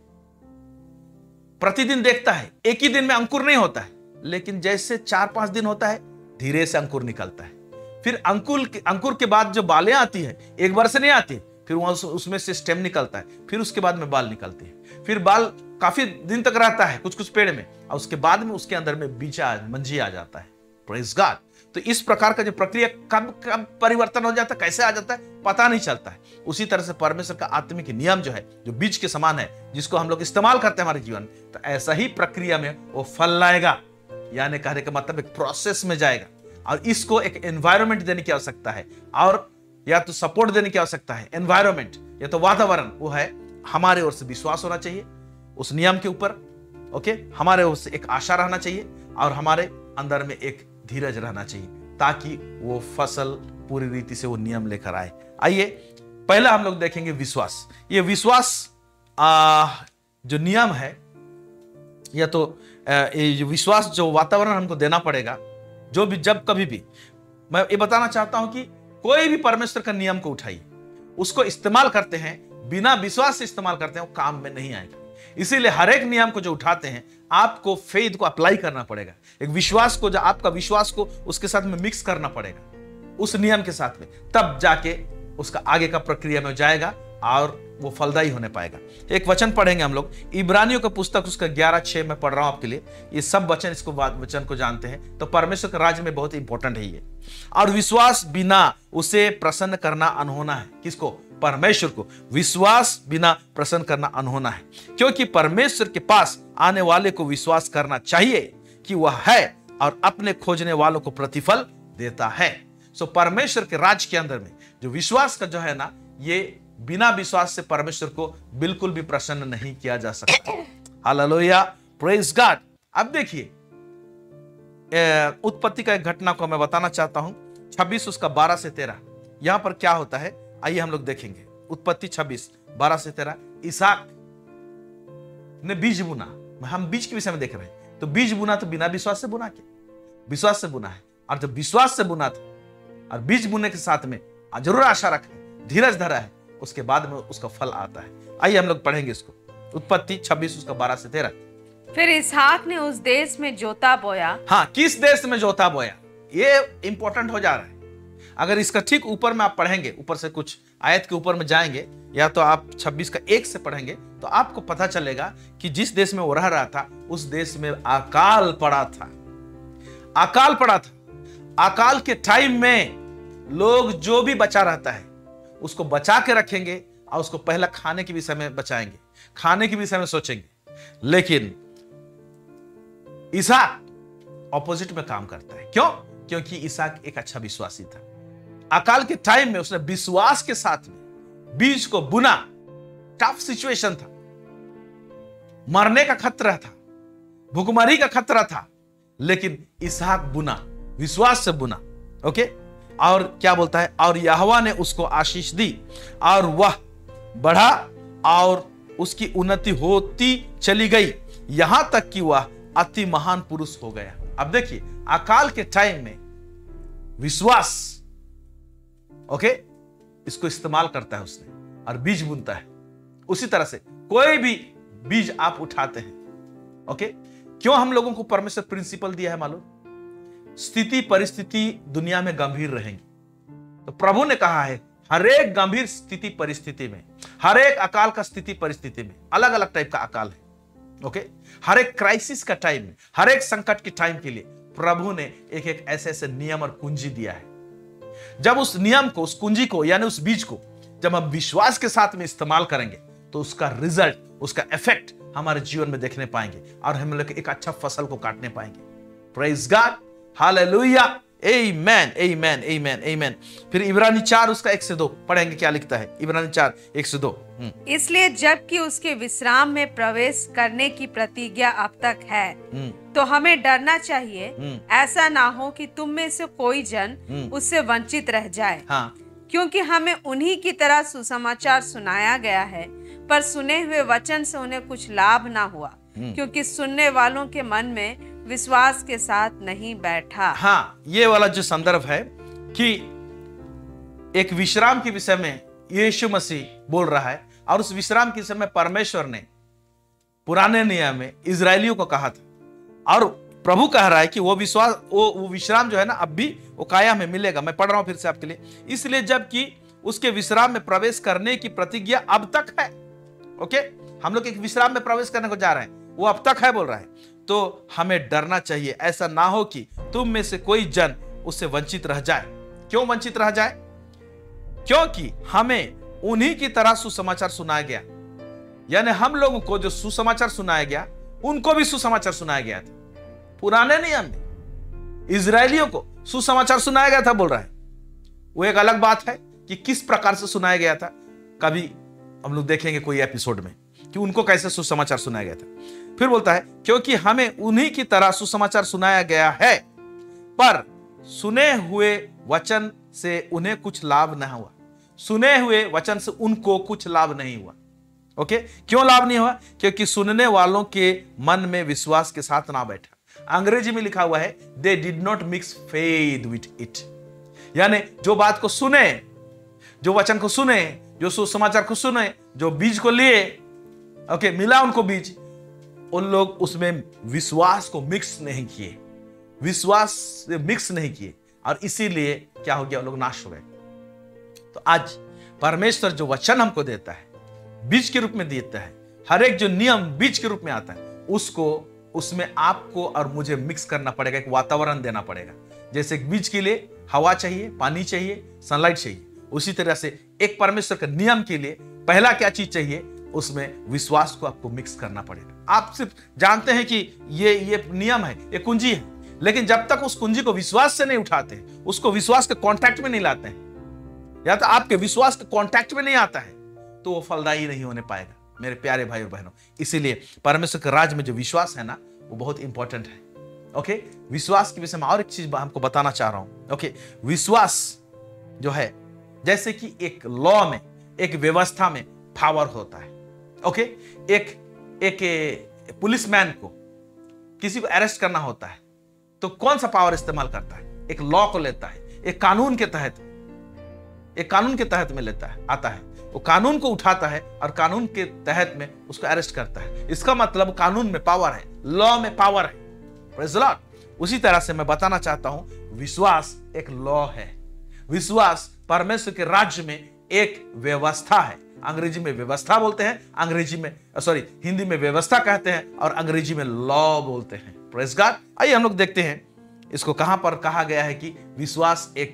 प्रतिदिन देखता है, एक ही दिन में अंकुर नहीं होता है, लेकिन जैसे चार पांच दिन होता है धीरे से अंकुर निकलता है। फिर अंकुर अंकुर के बाद जो बालें आती है, एक बार से नहीं आती, फिर वहां उसमें से स्टेम निकलता है, फिर उसके बाद में बाल निकलते हैं, फिर बाल काफी दिन तक रहता है कुछ कुछ पेड़ में, और उसके बाद में उसके अंदर में बीजा मंजी आ जाता है। Praise God. तो इस प्रकार का जो प्रक्रिया कब कब परिवर्तन हो जाता है, कैसे आ जाता है, पता नहीं चलता है। उसी तरह से परमेश्वर का आत्मिक नियम जो है, जो बीज के समान है, जिसको हम लोग इस्तेमाल करते हैं हमारे जीवन, तो ऐसा ही प्रक्रिया में वो फल लाएगा। यानी कहने का मतलब एक प्रोसेस में जाएगा, और इसको एक एनवायरनमेंट देने की आवश्यकता है, और या तो सपोर्ट देने की आवश्यकता है। एनवायरनमेंट या तो वातावरण, वो है हमारे ओर से विश्वास होना चाहिए उस नियम के ऊपर। ओके, हमारे ओर से एक आशा रहना चाहिए, और हमारे अंदर में एक धीरज रहना चाहिए, ताकि वो फसल पूरी रीति से वो नियम लेकर आए। आइए पहला हम लोग देखेंगे विश्वास। ये विश्वास आ, जो नियम है, या तो आ, ये विश्वास जो वातावरण हमको देना पड़ेगा, जो भी जब कभी भी मैं ये बताना चाहता हूं कि कोई भी परमेश्वर का नियम को उठाइए, उसको इस्तेमाल करते हैं, बिना विश्वास से इस्तेमाल करते हैं, वो काम में नहीं आएगा। इसीलिए हर एक नियम को जो उठाते हैं, आपको फेथ को अप्लाई करना पड़ेगा, एक विश्वास को, जो आपका विश्वास को उसके साथ में मिक्स करना पड़ेगा, उस नियम के साथ में, तब जाके उसका आगे का प्रक्रिया में जाएगा और वो फलदायी होने पाएगा। एक वचन पढ़ेंगे हम लोग, इब्रानियों का पुस्तक उसका ग्यारह छह में पढ़ रहा हूं आपके लिए। ये सब वचन, इसको वचन को जानते हैं तो परमेश्वर के राज्य में बहुत इंपॉर्टेंट है ये। और विश्वास बिना उसे प्रसन्न करना अनहोना है। किसको? परमेश्वर को। विश्वास बिना प्रसन्न करना अनहोना है, क्योंकि परमेश्वर के पास आने वाले को विश्वास करना चाहिए कि वह है और अपने खोजने वालों को प्रतिफल देता है। सो परमेश्वर के राज्य के अंदर में जो विश्वास का जो है ना, ये बिना विश्वास से परमेश्वर को बिल्कुल भी प्रसन्न नहीं किया जा सकता। Hallelujah, praise God. अब देखिए उत्पत्ति का एक घटना को मैं बताना चाहता हूं, छब्बीस उसका बारह से तेरह। यहां पर क्या होता है, आइए हम लोग देखेंगे। उत्पत्ति छब्बीस बारह से तेरह। इसहाक ने बीज बुना, हम बीज के विषय में देख रहे हैं। तो बीज बुना तो बिना विश्वास से बुना के, विश्वास से बुना है। और जब विश्वास से बुना था और बीज बुनने के साथ में जरूर आशा रखे, धीरज धरा है, उसके बाद में उसका फल आता है। आइए हम लोग पढ़ेंगे इसको, उत्पत्ति छब्बीस उसका बारह से तेरह। फिर इसहाक ने उस देश में जोता बोया। हाँ, किस देश में जोता बोया, ये इंपॉर्टेंट हो जा रहा है। अगर इसका ठीक ऊपर में आप पढ़ेंगे, ऊपर से कुछ आयत के ऊपर में जाएंगे, या तो आप छब्बीस का एक से पढ़ेंगे, तो आपको पता चलेगा कि जिस देश में वो रह रहा था उस देश में अकाल पड़ा था। अकाल पड़ा था। अकाल के टाइम में लोग जो भी बचा रहता है उसको बचा के रखेंगे और उसको पहला खाने के विषय में बचाएंगे, खाने के विषय में सोचेंगे। लेकिन इसहाक ऑपोजिट में काम करता है। क्यों? क्योंकि इसहाक एक अच्छा विश्वासी था। अकाल के टाइम में उसने विश्वास के साथ में बीज को बुना। टफ सिचुएशन था, मरने का खतरा था, भूखमरी का खतरा था, लेकिन इसहाक बुना, विश्वास से बुना। ओके, और क्या बोलता है? और यहोवा ने उसको आशीष दी और वह बढ़ा और उसकी उन्नति होती चली गई, यहां तक कि वह अति महान पुरुष हो गया। अब देखिए, अकाल के टाइम में विश्वास, ओके, इसको इस्तेमाल करता है उसने और बीज बुनता है। उसी तरह से कोई भी बीज आप उठाते हैं, ओके। क्यों हम लोगों को परमेश्वर प्रिंसिपल दिया है मालूम? स्थिति परिस्थिति दुनिया में गंभीर रहेंगी, तो प्रभु ने कहा है हर एक गंभीर स्थिति परिस्थिति में, हर एक अकाल का स्थिति परिस्थिति में, अलग अलग टाइप का अकाल है, ओके। हर एक क्राइसिस का टाइम में, हर एक संकट के टाइम के लिए प्रभु ने एक एक ऐसे ऐसे नियम और कुंजी दिया है। जब उस नियम को, उस कुंजी को, यानी उस बीज को जब हम विश्वास के साथ में इस्तेमाल करेंगे तो उसका रिजल्ट, उसका इफेक्ट हमारे जीवन में देखने पाएंगे और हम लोग एक अच्छा फसल को काटने पाएंगे। प्रेज गॉड, हालेलुया, आमेन, आमेन, आमेन, आमेन। फिर इब्रानी चार उसका एक से दो पढ़ेंगे, क्या लिखता है? इब्रानी चार एक से दो। इसलिए जबकि उसके विश्राम में प्रवेश करने की प्रतिज्ञा अब तक है, तो हमें डरना चाहिए, ऐसा ना हो कि तुम में से कोई जन उससे वंचित रह जाए। हाँ। क्योंकि हमें उन्हीं की तरह सुसमाचार सुनाया गया है, पर सुने हुए वचन से उन्हें कुछ लाभ ना हुआ, क्योंकि सुनने वालों के मन में विश्वास के साथ नहीं बैठा। हाँ, ये वाला जो संदर्भ है कि एक विश्राम के विषय में यीशु मसीह बोल रहा है, और उस विश्राम के समय परमेश्वर ने पुराने नियम में इजरायलियों को कहा था, और प्रभु कह रहा है कि वो विश्वास, वो, वो विश्राम जो है ना, अब भी वो काया में मिलेगा। मैं पढ़ रहा हूं फिर से आपके लिए। इसलिए जबकि उसके विश्राम में प्रवेश करने की प्रतिज्ञा अब तक है, ओके, हम लोग एक विश्राम में प्रवेश करने को जा रहे हैं, वो अब तक है बोल रहा है, तो हमें डरना चाहिए, ऐसा ना हो कि तुम में से कोई जन उससे वंचित रह जाए। क्यों वंचित रह जाए? क्योंकि हमें उन्हीं की तरह सुसमाचार सुनाया गया, यानी हम लोगों को जो सुसमाचार सुनाया गया उनको भी सुसमाचार सुनाया गया था। पुराने नियम में इजरायलियों को सुसमाचार सुनाया गया था बोल रहा है। वो एक अलग बात है कि किस प्रकार से सुनाया गया था, कभी हम लोग देखेंगे कोई एपिसोड में कि उनको कैसे सुसमाचार सुनाया गया था। फिर बोलता है क्योंकि हमें उन्हीं की तरह सुसमाचार सुनाया गया है, पर सुने हुए वचन से उन्हें कुछ लाभ न हुआ। सुने हुए वचन से उनको कुछ लाभ नहीं हुआ। ओके, क्यों लाभ नहीं हुआ? क्योंकि सुनने वालों के मन में विश्वास के साथ ना बैठा। अंग्रेजी में लिखा हुआ है they did not mix faith with it, यानी जो बात को सुने, जो वचन को सुने, जो सुसमाचार को सुने, जो बीज को लिए, ओके, मिला उनको बीज, उन लोग उसमें विश्वास को मिक्स नहीं किए, विश्वास से मिक्स नहीं किए, और इसीलिए क्या हो गया, लोग नाश हो गए। तो आज परमेश्वर जो वचन हमको देता है, बीज के रूप में देता है, हर एक जो नियम बीज के रूप में आता है, उसको उसमें आपको और मुझे मिक्स करना पड़ेगा, एक वातावरण देना पड़ेगा। जैसे एक बीज के लिए हवा चाहिए, पानी चाहिए, सनलाइट चाहिए, उसी तरह से एक परमेश्वर के नियम के लिए पहला क्या चीज चाहिए, उसमें विश्वास को आपको मिक्स करना पड़ेगा। आप सिर्फ जानते हैं कि ये ये नियम है, ये कुंजी है, लेकिन जब तक उस कुंजी को विश्वास से नहीं उठाते, उसको विश्वास के कांटेक्ट में नहीं लाते हैं, या तो आपके विश्वास के कांटेक्ट में नहीं आता है, तो वो फलदायी नहीं होने पाएगा मेरे प्यारे भाई और बहनों। इसीलिए परमेश्वर के राज में जो विश्वास है ना, वो बहुत इंपॉर्टेंट है। ओके, विश्वास के विषय में और एक चीज हमको बताना चाह रहा हूं। ओके, विश्वास जो है जैसे कि एक लॉ में, एक व्यवस्था में पावर होता है। ओके, एक एक पुलिसमैन को किसी को अरेस्ट करना होता है तो कौन सा पावर इस्तेमाल करता है? एक लॉ को लेता है, एक कानून के तहत, एक कानून के तहत में लेता है, आता है, वो कानून को उठाता है और कानून के तहत में उसको अरेस्ट करता है। इसका मतलब कानून में पावर है, लॉ में पावर है। Praise the lord. उसी तरह से मैं बताना चाहता हूं, विश्वास एक लॉ है, विश्वास परमेश्वर के राज्य में एक व्यवस्था है। अंग्रेजी में व्यवस्था बोलते हैं, अंग्रेजी में सॉरी हिंदी में व्यवस्था कहते हैं और अंग्रेजी में लॉ बोलते हैं। Praise God. आइए हम लोग देखते हैं इसको कहां पर कहा गया है कि विश्वास एक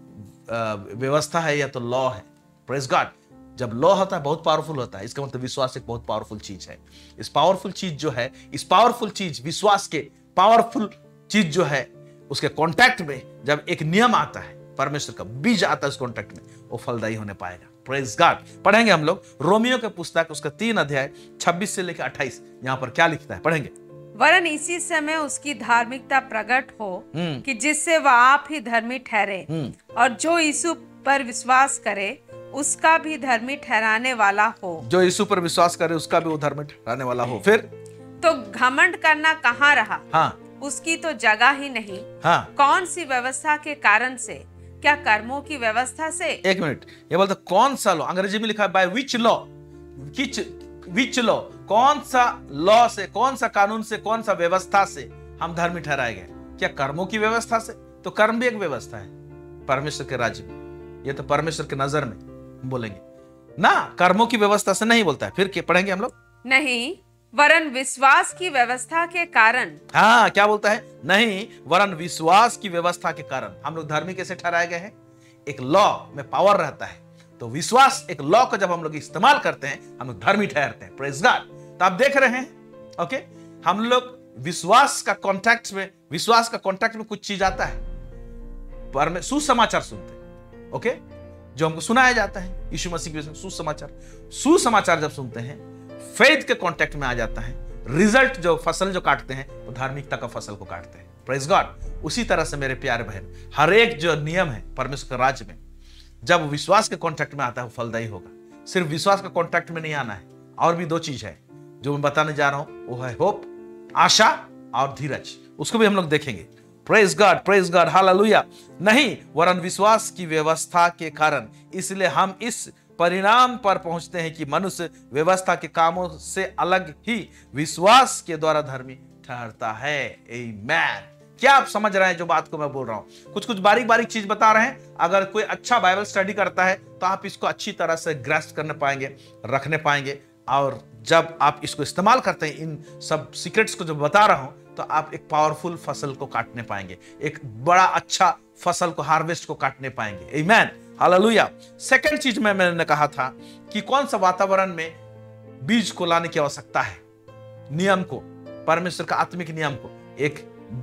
व्यवस्था है या तो लॉ है। Praise God. जब लॉ होता है बहुत पावरफुल होता है, इसका मतलब विश्वास एक बहुत पावरफुल चीज है। इस पावरफुल चीज जो है, इस पावरफुल चीज विश्वास के पावरफुल चीज जो है, उसके कांटेक्ट में जब एक नियम आता है, परमेश्वर का बीज आता है उस कांटेक्ट में, वो फलदायी होने पाएगा। Praise God. पढ़ेंगे हम लोग रोमियो के पुस्तक उसका तीन अध्याय छब्बीस से लेकर अट्ठाईस। यहाँ पर क्या लिखता है, पढ़ेंगे। वरन इसी समय उसकी धार्मिकता प्रकट हो कि जिससे वह आप ही धर्मी ठहरे, और जो यीशु पर विश्वास करे उसका भी धर्मी ठहराने वाला हो। जो यीशु पर विश्वास करे उसका भी वो धर्मी ठहराने वाला हो। फिर तो घमंड करना कहाँ रहा, हाँ उसकी तो जगह ही नहीं। हाँ कौन सी व्यवस्था के कारण से, क्या कर्मों की व्यवस्था से? एक मिनट, ये बोलते कौन सा लॉ, अंग्रेजी में लिखा है बाय विच लॉ, किच विच लॉ, कौन सा लॉ से, कौन सा कानून से, कौन सा व्यवस्था से हम धर्मी ठहराए गए? क्या कर्मों की व्यवस्था से? तो कर्म भी एक व्यवस्था है परमेश्वर के राज्य में। ये तो परमेश्वर के नजर में बोलेंगे ना, कर्मों की व्यवस्था से नहीं बोलता है। फिर क्या पढ़ेंगे हम लोग? नहीं, वरन विश्वास की व्यवस्था के कारण। हाँ, क्या बोलता है? नहीं, वरन विश्वास की व्यवस्था के कारण हम लोग धर्मी कैसे ठहराए गए हैं? एक लॉ में पावर रहता है, तो विश्वास एक लॉ का जब हम लोग इस्तेमाल करते हैं, हम लोग धर्मी ठहरते हैं। Praise God. तो आप देख रहे हैं, ओके, हम लोग विश्वास का कॉन्टैक्ट में, विश्वास का कॉन्टैक्ट में कुछ चीज आता है, पर में सुसमाचार सुनते हैं, ओके, जो हमको सुनाया जाता है यीशु मसीह के विषय में सुसमाचार। सुसमाचार जब सुनते हैं, फेथ के कांटेक्ट में आ जाता है, रिजल्ट जो फसल जो काटते हैं वो धार्मिकता का फसल को काटते हैं। Praise God. उसी तरह से मेरे प्यारे बहन, हर एक जो नियम है परमेश्वर के राज्य में, जब विश्वास के कांटेक्ट में आता है वो फलदायी होगा। सिर्फ विश्वास के कांटेक्ट में नहीं आना है, और भी दो चीज है जो मैं बताने जा रहा हूं, वो है होप, आशा और धीरज। उसको भी हम लोग देखेंगे। Praise God, praise God, hallelujah. नहीं, वरन विश्वास की व्यवस्था के कारण, इसलिए हम इस परिणाम पर पहुंचते हैं कि मनुष्य व्यवस्था के कामों से अलग ही विश्वास के द्वारा धर्मी ठहरता है। आमीन। क्या आप समझ रहे हैं जो बात को मैं बोल रहा हूं? कुछ कुछ बारीक बारीक चीज बता रहे हैं। अगर कोई अच्छा बाइबल स्टडी करता है तो आप इसको अच्छी तरह से ग्रास्प करने पाएंगे, रखने पाएंगे, और जब आप इसको इस्तेमाल करते हैं, इन सब सीक्रेट्स को जो बता रहा हूं, तो आप एक पावरफुल फसल को काटने पाएंगे, एक बड़ा अच्छा फसल को, हार्वेस्ट को काटने पाएंगे। आमीन, हालेलुया। सेकंड चीज में मैंने कहा था कि कौन सा वातावरण में बीज को लाने की आवश्यकता है, नियम को, परमेश्वर का आत्मिक नियम को, एक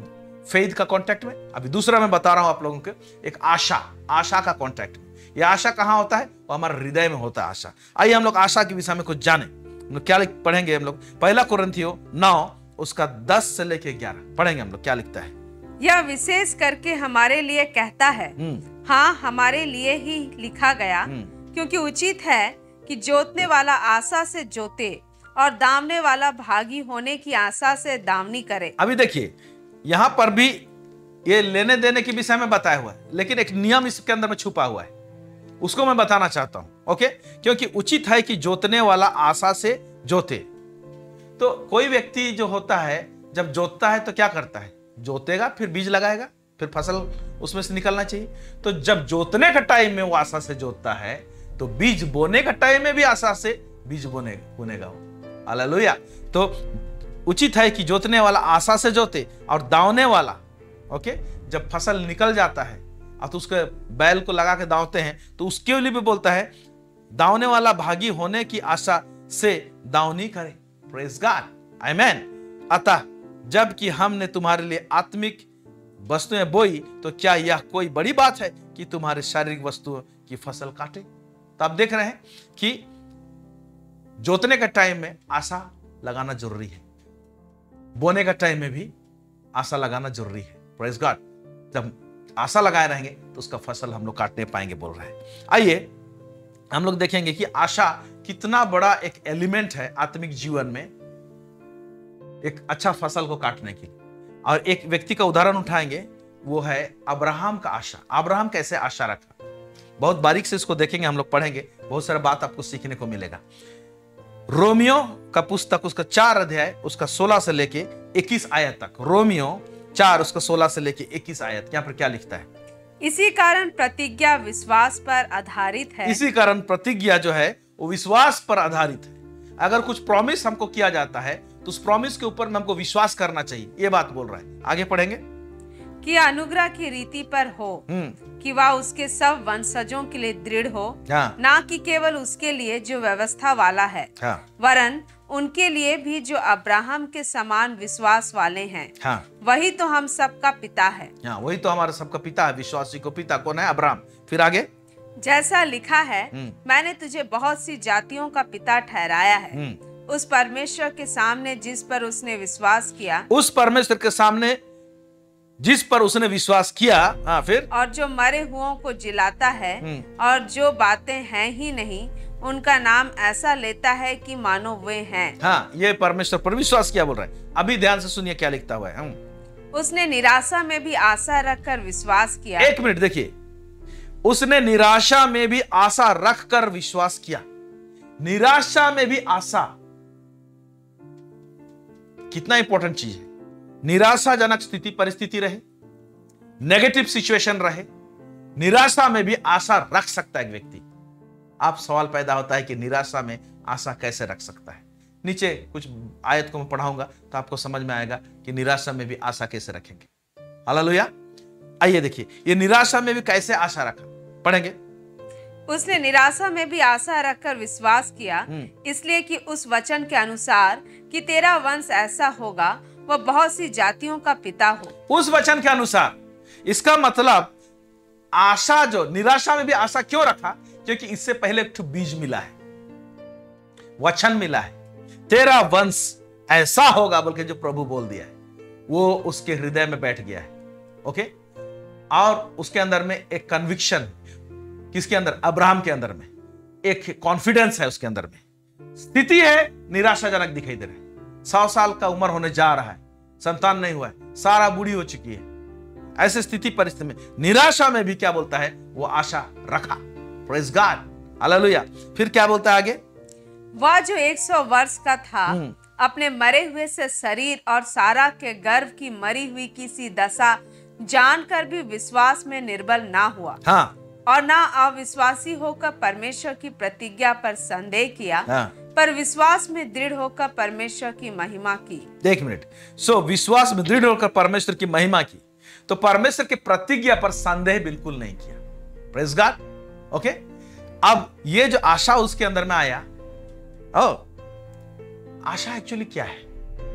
फेथ का कांटेक्ट में। अभी दूसरा मैं बता रहा हूं आप लोगों को, एक आशा, आशा का कांटेक्ट में। यह आशा कहां होता है? वो हमारे हृदय में होता है आशा। आइए हम लोग आशा के विषय में कुछ जाने। हम लोग क्या पढ़ेंगे? हम लोग पहला कुरिन्थियों नौ उसका दस से लेके ग्यारह पढ़ेंगे। हम लोग क्या लिखता है? यह विशेष करके हमारे लिए कहता है, हाँ, हमारे लिए ही लिखा गया, क्योंकि उचित है कि जोतने वाला आशा से जोते और दावने वाला भागी होने की आशा से दावनी करे। अभी देखिए, यहां पर भी ये लेने देने के विषय में बताया हुआ है, लेकिन एक नियम इसके अंदर में छुपा हुआ है, उसको मैं बताना चाहता हूं। ओके, क्योंकि उचित है कि जोतने वाला आशा से जोते। तो कोई व्यक्ति जो होता है, जब जोतता है तो क्या करता है? जोतेगा, फिर बीज लगाएगा, फिर फसल उसमें से निकलना चाहिए। तो जब जोतने का टाइम में वो आशा से जोतता है, तो बीज बोने का टाइम में भी आशा से बीज बोने बोनेगा वो। हालेलुया। तो उचित है कि जोतने वाला आशा से जोते और दावने वाला, ओके, जब फसल निकल जाता है और तो उसके बैल को लगा के दावते हैं, तो उसके लिए भी बोलता है दावने वाला भागी होने की आशा से दावनी करे। प्रेज गॉड, आमीन। अतः जबकि हमने तुम्हारे लिए आत्मिक वस्तुएं बोई, तो क्या यह कोई बड़ी बात है कि तुम्हारे शारीरिक वस्तुओं की फसल काटे? तो आप देख रहे हैं कि जोतने का टाइम में आशा लगाना जरूरी है, बोने का टाइम में भी आशा लगाना जरूरी है। Praise God. जब आशा लगाए रहेंगे तो उसका फसल हम लोग काटने पाएंगे, बोल रहे हैं। आइए हम लोग देखेंगे कि आशा कितना बड़ा एक एलिमेंट है आत्मिक जीवन में, एक अच्छा फसल को काटने के लिए। और एक व्यक्ति का उदाहरण उठाएंगे, वो है अब्राहम का आशा। अब्राहम कैसे आशा रखा, बहुत बारीक से इसको देखेंगे, हम लोग पढ़ेंगे, बहुत सारा बात आपको सीखने को मिलेगा। रोमियो का पुस्तक उसका चार अध्याय उसका सोलह से लेके इक्कीस आयत तक। रोमियो चार उसका सोलह से लेके इक्कीस आयत, यहाँ पर क्या लिखता है? इसी कारण प्रतिज्ञा विश्वास पर आधारित है। इसी कारण प्रतिज्ञा जो है वो विश्वास पर आधारित है। अगर कुछ प्रॉमिस हमको किया जाता है तो उस प्रॉमिस के ऊपर में हमको विश्वास करना चाहिए, ये बात बोल रहा है। आगे पढ़ेंगे। कि अनुग्रह की रीति पर हो कि वह उसके सब वंशजों के लिए दृढ़ हो, हाँ। ना कि केवल उसके लिए जो व्यवस्था वाला है, हाँ। वरन उनके लिए भी जो अब्राहम के समान विश्वास वाले हैं। हाँ। वही तो हम सबका पिता है। हाँ, वही तो हमारा सबका पिता है। विश्वासी को पिता कौन है? अब्राहम। फिर आगे, जैसा लिखा है, मैंने तुझे बहुत सी जातियों का पिता ठहराया है। उस परमेश्वर के सामने जिस पर उसने विश्वास किया, उस परमेश्वर के सामने जिस पर उसने विश्वास किया। हाँ, फिर और जो मरे हुओं को जिलाता है और जो बातें हैं ही नहीं उनका नाम ऐसा लेता है कि मानो वे हैं। हाँ, ये परमेश्वर पर विश्वास किया बोल रहा है। अभी ध्यान से सुनिए क्या लिखता हुआ है। उसने निराशा में भी आशा रखकर विश्वास किया। एक मिनट देखिए, उसने निराशा में भी आशा रखकर विश्वास किया। निराशा में भी आशा, कितना इंपॉर्टेंट चीज है। निराशाजनक स्थिति परिस्थिति रहे, नेगेटिव सिचुएशन रहे, निराशा में भी आशा रख सकता है एक व्यक्ति। आप सवाल पैदा होता है कि निराशा में आशा कैसे रख सकता है। नीचे कुछ आयत को मैं पढ़ाऊंगा तो आपको समझ में आएगा कि निराशा में भी आशा कैसे रखेंगे। हालेलुया। आइए देखिए, ये निराशा में भी कैसे आशा रखा, पढ़ेंगे। उसने निराशा में भी आशा रखकर विश्वास किया, इसलिए कि उस वचन के अनुसार कि तेरा वंश ऐसा होगा, वह बहुत सी जातियों का पिता हो। उस वचन के अनुसार, इसका मतलब आशा, जो निराशा में भी आशा क्यों रखा? क्योंकि इससे पहले एक बीज मिला है, वचन मिला है, तेरा वंश ऐसा होगा बोल के जो प्रभु बोल दिया है, वो उसके हृदय में बैठ गया है। ओके, और उसके अंदर में एक कन्विक्शन, किसके अंदर? अब्राहम के अंदर में एक कॉन्फिडेंस है, उसके अंदर में। स्थिति है निराशाजनक दिखाई दे रहा है। सौ साल का उम्र होने जा रहा है, संतान नहीं हुआ है, सारा बूढ़ी हो चुकी है। ऐसे स्थिति परिस्थिति में निराशा में भी क्या बोलता है? वो आशा रखा। Praise God, hallelujah. फिर क्या बोलता है आगे? वह जो एक सौ वर्ष का था अपने मरे हुए से शरीर और सारा के गर्भ की मरी हुई किसी दशा जानकर भी विश्वास में निर्बल ना हुआ। हाँ। और ना अविश्वासी होकर परमेश्वर की प्रतिज्ञा पर संदेह किया। हाँ। पर विश्वास में दृढ़ होकर परमेश्वर की महिमा की। एक मिनट, सो विश्वास में दृढ़ होकर परमेश्वर की महिमा की, तो परमेश्वर की प्रतिज्ञा पर संदेह बिल्कुल नहीं किया। Praise God. ओके, अब ये जो आशा उसके अंदर में आया, ओ आशा एक्चुअली क्या है?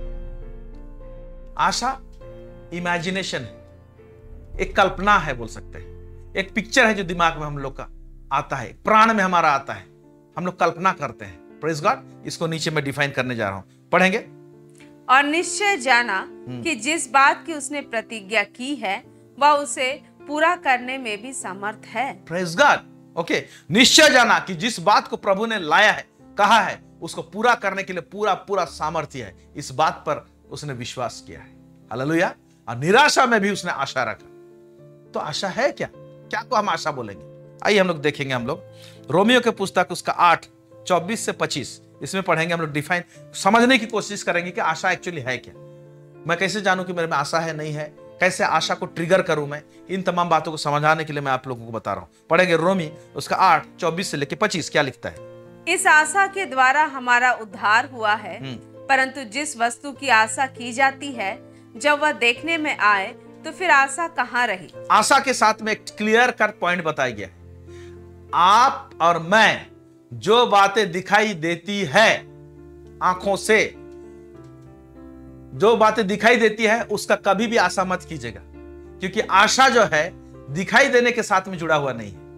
आशा इमेजिनेशन है, एक कल्पना है बोल सकते हैं, एक पिक्चर है जो दिमाग में हम लोग का आता है, प्राण में हमारा आता है, हम लोग कल्पना करते हैं। Praise God. इसको नीचे मैं डिफाइन करने जा रहा हूं, पढ़ेंगे। और निश्चय जाना कि जिस बात की उसने प्रतिज्ञा की है वह उसे पूरा करने में भी समर्थ है। Praise God. ओके, निश्चय जाना कि जिस बात को प्रभु ने लाया है, कहा है, उसको पूरा करने के लिए पूरा पूरा सामर्थ्य है। इस बात पर उसने विश्वास किया है। हालेलुया। और निराशा में भी उसने आशा रखा। तो आशा है क्या? क्या को हम आशा बोलेंगे? आइए हम लोग देखेंगे। हम लोग रोमियो के पुस्तक उसका आठ चौबीस से पच्चीस, इसमें पढ़ेंगे। हम लोग डिफाइन समझने की कोशिश करेंगे कि आशा एक्चुअली है क्या। मैं कैसे जानूं कि मेरे में आशा है नहीं है, कैसे आशा को ट्रिगर करूं मैं, इन तमाम बातों को समझाने के लिए मैं आप लोगों को बता रहा हूं। पढ़ेंगे रोमी उसका आठ चौबीस से लेकर पच्चीस। क्या लिखता है? इस आशा के द्वारा हमारा उद्धार हुआ है, परंतु जिस वस्तु की आशा की जाती है जब वह देखने में आए तो फिर आशा कहाँ रही। आशा के साथ में एक क्लियर कट पॉइंट बताया गया है। आप और मैं, जो बातें दिखाई देती है आंखों से, जो बातें दिखाई देती है उसका कभी भी आशा मत कीजिएगा, क्योंकि आशा जो है दिखाई देने के साथ में जुड़ा हुआ नहीं है।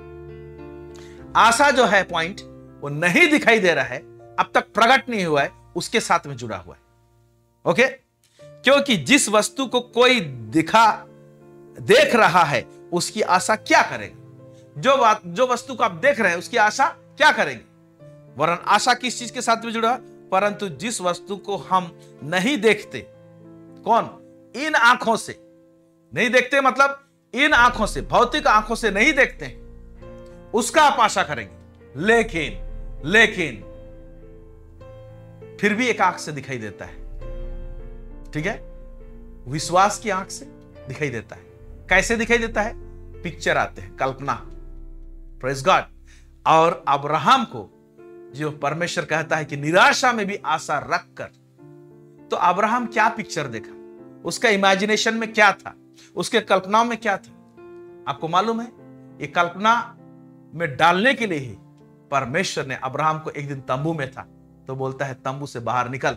आशा जो है पॉइंट, वो नहीं दिखाई दे रहा है, अब तक प्रकट नहीं हुआ है, उसके साथ में जुड़ा हुआ है। ओके, क्योंकि जिस वस्तु को कोई दिखा देख रहा है उसकी आशा क्या करेगा? जो बात जो वस्तु को आप देख रहे हैं उसकी आशा क्या करेंगे? वरन आशा किस चीज के साथ में जुड़ा? परंतु जिस वस्तु को हम नहीं देखते, कौन? इन आंखों से नहीं देखते, मतलब इन आंखों से, भौतिक आंखों से नहीं देखते हैं, उसका आप आशा करेंगे। लेकिन लेकिन फिर भी एक आंख से दिखाई देता है, ठीक है? विश्वास की आंख से दिखाई देता है। कैसे दिखाई देता है? पिक्चर आते हैं, कल्पना। Praise God. और अब्राहम को जो परमेश्वर कहता है कि निराशा में भी आशा रखकर, तो अब्राहम क्या पिक्चर देखा, उसका इमेजिनेशन में क्या था, उसके कल्पनाओं में क्या था? आपको मालूम है, ये कल्पना में डालने के लिए ही परमेश्वर ने अब्राहम को, एक दिन तंबू में था तो बोलता है तंबू से बाहर निकल,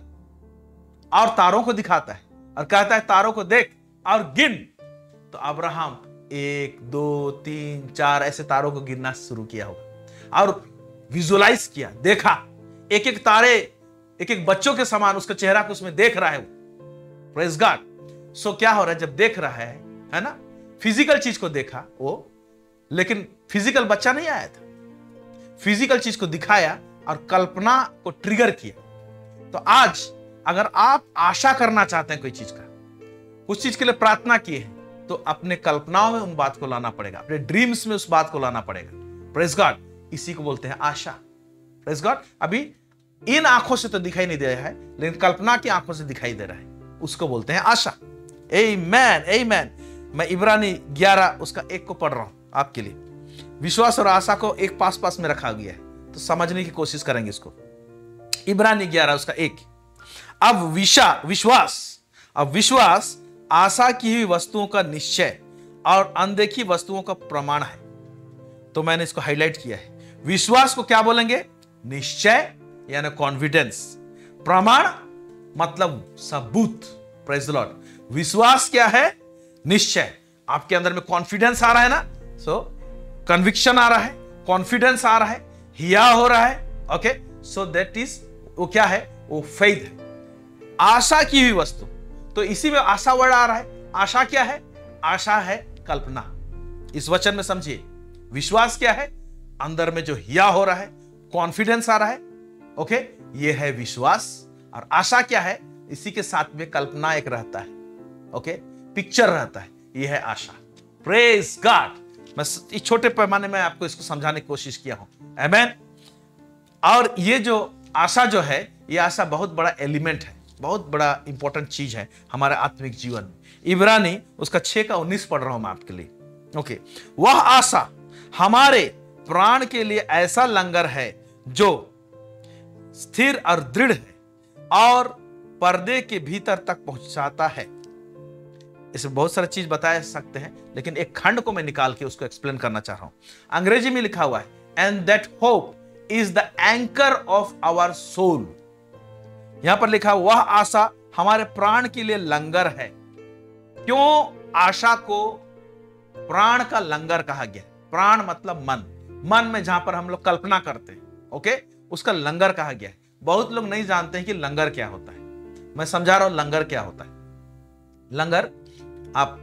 और तारों को दिखाता है और कहता है तारों को देख और गिन। तो अब्राहम एक दो तीन चार ऐसे तारों को गिनना शुरू किया होगा और विजुअलाइज किया, देखा एक एक तारे एक एक बच्चों के समान उसका चेहरा को उसमें देख रहा है वो। Praise God. सो क्या हो रहा है, जब देख रहा है है ना, फिजिकल चीज को देखा वो, लेकिन फिजिकल बच्चा नहीं आया था, फिजिकल चीज को दिखाया और कल्पना को ट्रिगर किया। तो आज अगर आप आशा करना चाहते हैं कोई चीज का, कुछ चीज के लिए प्रार्थना किए हैं, तो अपने कल्पनाओं में उन बात को लाना पड़ेगा, अपने ड्रीम्स में उस बात को लाना पड़ेगा। Praise God. इसी को बोलते हैं आशा। Praise God. अभी इन आंखों से तो दिखाई नहीं दे रहा है, लेकिन कल्पना की आंखों से दिखाई दे रहा है, उसको बोलते हैं आशा। आमीन, आमीन। मैं इब्रानी ग्यारह उसका एक को पढ़ रहा हूं आपके लिए। विश्वास और आशा को एक पास पास में रखा गया है, तो समझने की कोशिश करेंगे इसको। इब्रानी ग्यारह उसका एक। अब विशा विश्वास अब विश्वास आशा की हुई वस्तुओं का निश्चय और अनदेखी वस्तुओं का प्रमाण है। तो मैंने इसको हाईलाइट किया है। विश्वास को क्या बोलेंगे? निश्चय यानी कॉन्फिडेंस। प्रमाण मतलब सबूत। Praise the lord. विश्वास क्या है? निश्चय। आपके अंदर में कॉन्फिडेंस आ रहा है ना, सो कन्विक्शन आ रहा है, कॉन्फिडेंस आ रहा है, हिया हो रहा है। ओके, सो दैट इज वो क्या है? वो फेथ है, आशा की हुई वस्तु। तो इसी में आशा वर्ड आ रहा है। आशा क्या है? आशा है कल्पना। इस वचन में समझिए, विश्वास क्या है? अंदर में जो हिया हो रहा है, कॉन्फिडेंस आ रहा है। ओके, ये है विश्वास। और आशा क्या है? इसी के साथ में कल्पना एक रहता है। ओके, पिक्चर रहता है, ये है आशा। Praise God. मैं इस छोटे पैमाने में आपको इसको समझाने की कोशिश किया हूं। आमीन। और ये जो आशा जो है, ये आशा बहुत बड़ा एलिमेंट है, बहुत बड़ा इंपॉर्टेंट चीज है हमारे आत्मिक जीवन में। इब्रानी उसका छह का उन्नीस पढ़ रहा हूं मैं आपके लिए। ओके, वह आशा हमारे प्राण के लिए ऐसा लंगर है जो स्थिर और दृढ़ है और पर्दे के भीतर तक पहुंचाता है। इसमें बहुत सारी चीज बता सकते हैं, लेकिन एक खंड को मैं निकाल के उसको एक्सप्लेन करना चाह रहा हूं। अंग्रेजी में लिखा हुआ है, and that hope is the anchor of our soul. यहां पर लिखा वह आशा हमारे प्राण के लिए लंगर है। क्यों आशा को प्राण का लंगर कहा गया? प्राण मतलब मन, मन में जहां पर हम लोग कल्पना करते हैं, ओके, उसका लंगर कहा गया है। बहुत लोग नहीं जानते हैं कि लंगर क्या होता है। मैं समझा रहा हूं लंगर क्या होता है। लंगर, आप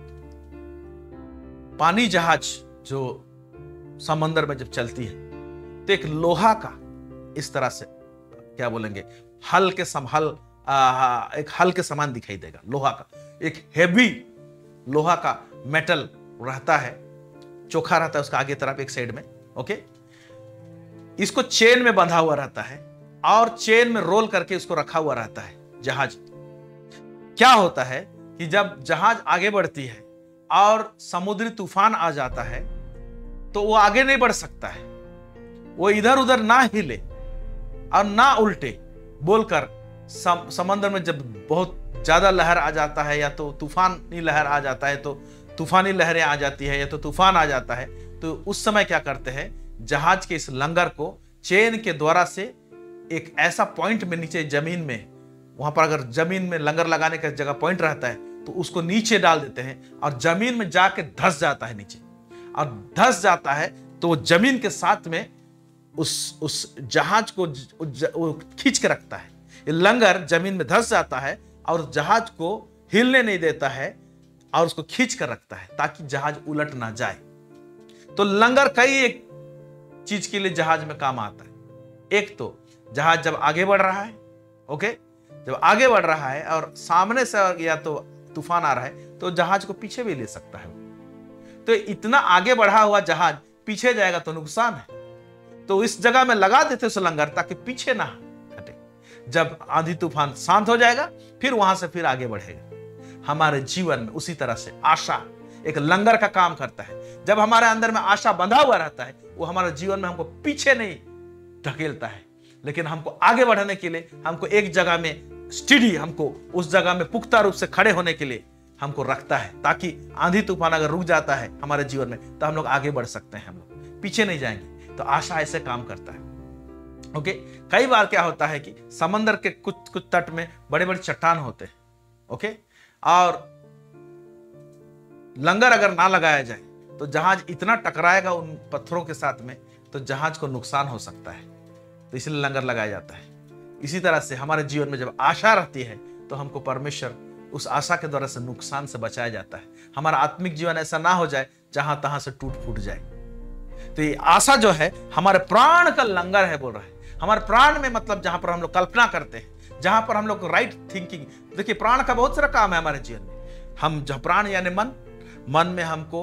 पानी जहाज जो समंदर में जब चलती है, तो एक लोहा का इस तरह से क्या बोलेंगे, हल के सम हल आ, एक हल के समान दिखाई देगा। लोहा का एक हेवी लोहा का मेटल रहता है, चोखा रहता है उसका आगे तरफ एक साइड में। ओके, इसको चेन में बंधा हुआ रहता है और चेन में रोल करके इसको रखा हुआ रहता है जहाज। क्या होता है कि जब जहाज आगे बढ़ती है और समुद्री तूफान आ जाता है, तो वो आगे नहीं बढ़ सकता है। वो इधर उधर ना हिले और ना उल्टे बोलकर सम, समंदर में जब बहुत ज्यादा लहर आ जाता है, या तो तूफानी लहर आ जाता है, तो तूफानी लहरें आ जाती है, या तो तूफान आ जाता है, तो उस समय क्या करते हैं, जहाज के इस लंगर को चेन के द्वारा से एक ऐसा पॉइंट में नीचे जमीन में, वहां पर अगर जमीन में लंगर लगाने का जगह पॉइंट रहता है, तो उसको नीचे डाल देते हैं और जमीन में जाके धंस जाता है नीचे। और धंस जाता है तो वो जमीन के साथ में उस उस जहाज को वो खींच के रखता है। ये लंगर जमीन में धंस जाता है और जहाज को हिलने नहीं देता है और उसको खींच कर रखता है ताकि जहाज उलट ना जाए। तो लंगर कई एक चीज के लिए जहाज में काम आता है। एक तो जहाज जब आगे बढ़ रहा है, ओके, जब आगे बढ़ रहा है और सामने से या तो तूफान आ रहा है, तो जहाज को पीछे भी ले सकता है। तो इतना आगे बढ़ा हुआ जहाज पीछे जाएगा तो नुकसान है, तो इस जगह में लगा देते उस लंगर ताकि पीछे ना हटे। जब आंधी तूफान शांत हो जाएगा, फिर वहां से फिर आगे बढ़ेगा। हमारे जीवन में उसी तरह से आशा एक लंगर का काम करता है। जब हमारे अंदर में आशा बंधा हुआ रहता है, वो हमारे जीवन में हमको पीछे नहीं ढकेलता है, लेकिन हमको आगे बढ़ने के लिए, हमको एक जगह में स्टडी, हमको उस जगह में पुख्ता रूप से खड़े होने के लिए हमको रखता है, ताकि आंधी तूफान अगर रुक जाता है हमारे जीवन में तो हम लोग आगे बढ़ सकते हैं, हम लोग पीछे नहीं जाएंगे। तो आशा ऐसे काम करता है। ओके, कई बार क्या होता है कि समंदर के कुछ कुछ तट में बड़े बड़े चट्टान होते हैं। ओके, और लंगर अगर ना लगाया जाए तो जहाज इतना टकराएगा उन पत्थरों के साथ में, तो जहाज को नुकसान हो सकता है, तो इसलिए लंगर लगाया जाता है। इसी तरह से हमारे जीवन में जब आशा रहती है तो हमको परमेश्वर उस आशा के द्वारा से नुकसान से बचाया जाता है। हमारा आत्मिक जीवन ऐसा ना हो जाए जहां तहां से टूट फूट जाए। तो ये आशा जो है हमारे प्राण का लंगर है, बोल रहा है। हमारे प्राण में मतलब जहां पर हम लोग कल्पना करते हैं, जहां पर हम लोग राइट थिंकिंग, देखिए प्राण का बहुत सारा काम है हमारे जीवन में। हम जब प्राण यानी मन, मन में हमको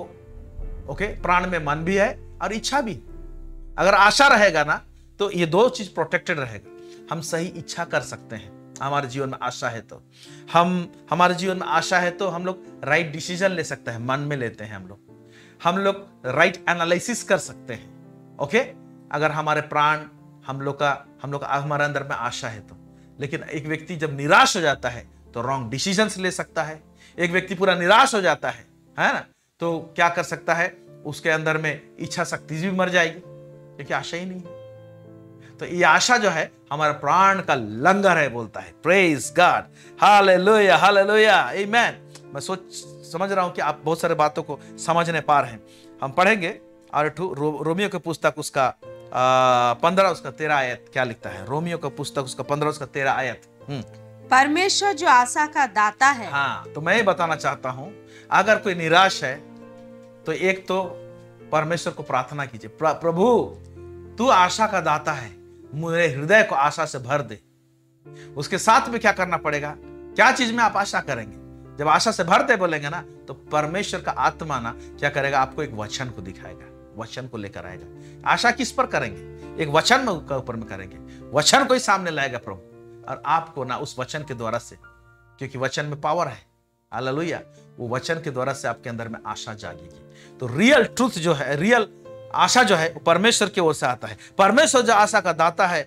ओके प्राण में मन भी है और इच्छा भी। अगर आशा रहेगा ना तो ये दो चीज प्रोटेक्टेड रहेगा। हम सही इच्छा कर सकते हैं, हमारे जीवन में आशा है तो हम हमारे जीवन में आशा है तो हम लोग राइट डिसीजन ले सकते हैं, मन में लेते हैं हम लोग हम लोग राइट एनालिसिस कर सकते हैं। ओके, अगर हमारे प्राण हम लोग का हम लोग हमारे अंदर में आशा है तो। लेकिन एक व्यक्ति जब निराश हो जाता है तो रॉन्ग डिसीजंस ले सकता है। एक व्यक्ति पूरा निराश हो जाता है है ना, तो क्या कर सकता है, उसके अंदर में इच्छा शक्ति भी मर जाएगी, क्योंकि आशा ही नहीं है। तो ये आशा जो है हमारा प्राण का लंगर है, बोलता है। प्रेज गॉड, हालेलुया हालेलुया, आमेन। मैं सोच समझ रहा हूं कि आप बहुत सारे बातों को समझने पा रहे हैं। हम पढ़ेंगे और रो, रोमियो की पुस्तक उसका पंद्रह उसका तेरह आयत क्या लिखता है। रोमियो का पुस्तक उसका पंद्रह उसका तेरह आयत। परमेश्वर जो आशा का दाता है। हाँ, तो मैं ये बताना चाहता हूं, अगर कोई निराश है तो एक तो परमेश्वर को प्रार्थना कीजिए, प्रभु तू आशा का दाता है, मेरे हृदय को आशा से भर दे। उसके साथ में क्या करना पड़ेगा, क्या चीज में आप आशा करेंगे। जब आशा से भर दे बोलेंगे ना, तो परमेश्वर का आत्मा ना क्या करेगा, आपको एक वचन को दिखाएगा, वचन को लेकर आएगा। आशा किस पर करेंगे, एक वचन में के ऊपर में करेंगे। वचन को ही सामने लाएगा प्रभु, और आपको ना उस वचन के द्वारा से, क्योंकि वचन में पावर है, हालेलुया, वो वचन के द्वारा से आपके अंदर में आशा जागेगी। तो रियल ट्रूथ जो है, रियल आशा जो है, वो परमेश्वर की ओर से आता है। परमेश्वर जो आशा का दाता है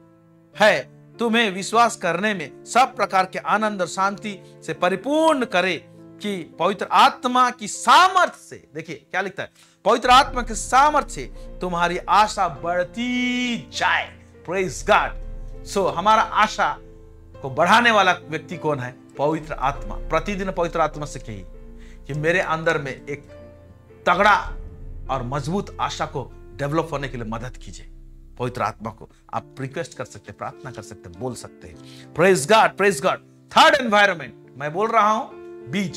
है तुम्हें विश्वास करने में सब प्रकार के आनंद और शांति से परिपूर्ण करे, कि पवित्र आत्मा की सामर्थ्य से, देखिए क्या लिखता है, पवित्र आत्मा के सामर्थ्य से तुम्हारी आशा बढ़ती जाए। Praise God. सो हमारा आशा को बढ़ाने वाला व्यक्ति कौन है, पवित्र आत्मा। प्रतिदिन पवित्र आत्मा से कहिए कि मेरे अंदर में एक तगड़ा और मजबूत आशा को डेवलप होने के लिए मदद कीजिए। पवित्र आत्मा को आप रिक्वेस्ट कर सकते हैं, प्रार्थना कर सकते हैं, बोल सकते हैं। Praise God, praise God. Third environment, मैं बोल रहा हूं बीज।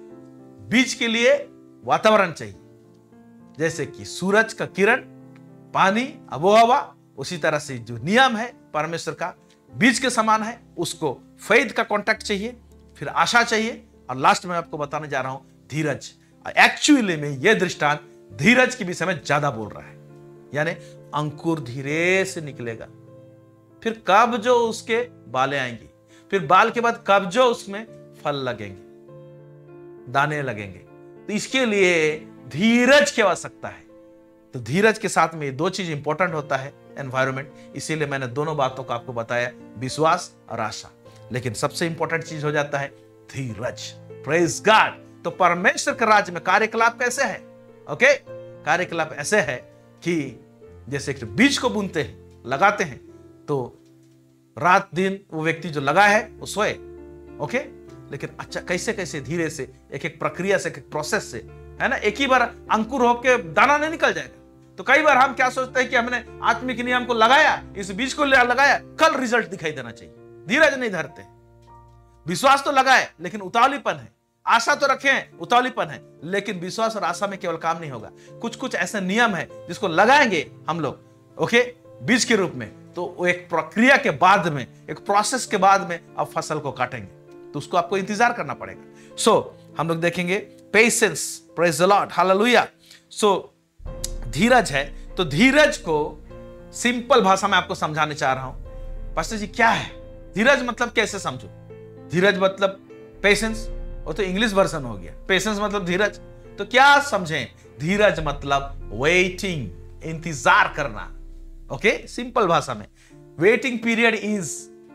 बीज के लिए वातावरण चाहिए, जैसे कि सूरज का किरण, पानी, आबोहवा। उसी तरह से जो नियम है परमेश्वर का बीज के समान है, उसको फेथ का कांटेक्ट चाहिए, फिर आशा चाहिए, और लास्ट में आपको बताने जा रहा हूं धीरज। एक्चुअली में यह दृष्टांत धीरज के विषय में ज्यादा बोल रहा है, यानी अंकुर धीरे से निकलेगा, फिर कब जो उसके बालें आएंगी, फिर बाल के बाद कब जो उसमें फल लगेंगे, दाने लगेंगे। तो इसके लिए धीरज की आवश्यकता है। तो धीरज के साथ में दो चीज इंपॉर्टेंट होता है, एनवायरनमेंट। इसीलिए मैंने दोनों बातों को आपको बताया, विश्वास और आशा। लेकिन सबसे इंपॉर्टेंट चीज हो जाता है धीरज। Praise God. तो परमेश्वर के राज्य में कार्यकलाप कैसे है, ओके okay? कार्यकलाप ऐसे है कि जैसे कि बीज को बुनते हैं, लगाते हैं, तो रात दिन वो व्यक्ति जो लगा है वो सोए, ओके okay? लेकिन अच्छा कैसे कैसे धीरे से, एक एक प्रक्रिया से, एक एक प्रोसेस से, है ना, एक ही बार अंकुर होके दाना नहीं निकल जाएगा। तो कई बार हम क्या सोचते हैं कि हमने आत्मिक नियम को लगाया, इस बीज को लगाया, कल रिजल्ट दिखाई देना चाहिए। धीरज नहीं धरते, विश्वास तो लगाए लेकिन उतावलीपन है, आशा तो रखे हैं, उतावलीपन है, लेकिन विश्वास और आशा में केवल काम नहीं होगा। कुछ कुछ ऐसे नियम है जिसको लगाएंगे हम लोग, ओके, बीज के रूप में, तो वो एक प्रक्रिया के बाद में, एक प्रोसेस के बाद में अब फसल को काटेंगे, तो उसको आपको इंतजार करना पड़ेगा। सो so, हम लोग देखेंगे patience. Praise the lord, hallelujah. So धीरज है, तो धीरज को सिंपल भाषा में आपको समझाने चाह रहा हूं। पास्टर जी क्या है धीरज, मतलब कैसे समझो? धीरज मतलब पेशेंस, वो तो इंग्लिश वर्जन हो गया। पेशेंस मतलब धीरज, तो क्या समझें? धीरज मतलब वेटिंग, इंतजार करना। ओके, सिंपल भाषा में waiting period is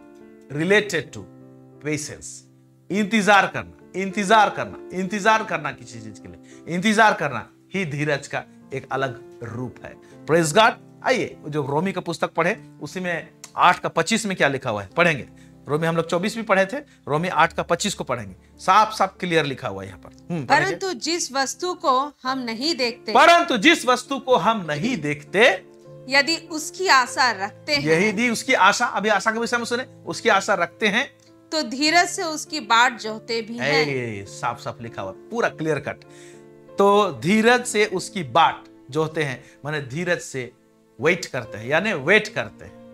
related to patience. इंतजार करना, इंतजार करना, इंतजार करना किसी चीज के लिए, इंतजार करना ही धीरज का एक अलग रूप है। Praise God. आइए जो रोमी का पुस्तक पढ़े, उसी में आठ का पच्चीस में क्या लिखा हुआ है पढ़ेंगे। रोमी हम लोग चौबीस भी पढ़े थे, रोमी आठ का पच्चीस को पढ़ेंगे। साफ साफ क्लियर लिखा हुआ है यहाँ पर। परंतु जिस वस्तु को हम नहीं देखते, परंतु जिस वस्तु को हम नहीं देखते, यदि उसकी आशा रखते हैं, यही दी उसकी आशा। अभी आशा के विषय में सुने, उसकी आशा रखते हैं तो धीरज से उसकी बाट जोहते भी हैं। साफ साफ लिखा हुआ, पूरा क्लियर कट। तो धीरज से उसकी बाट जोहते हैं, माने धीरज से वेट करते हैं, यानी वेट करते हैं,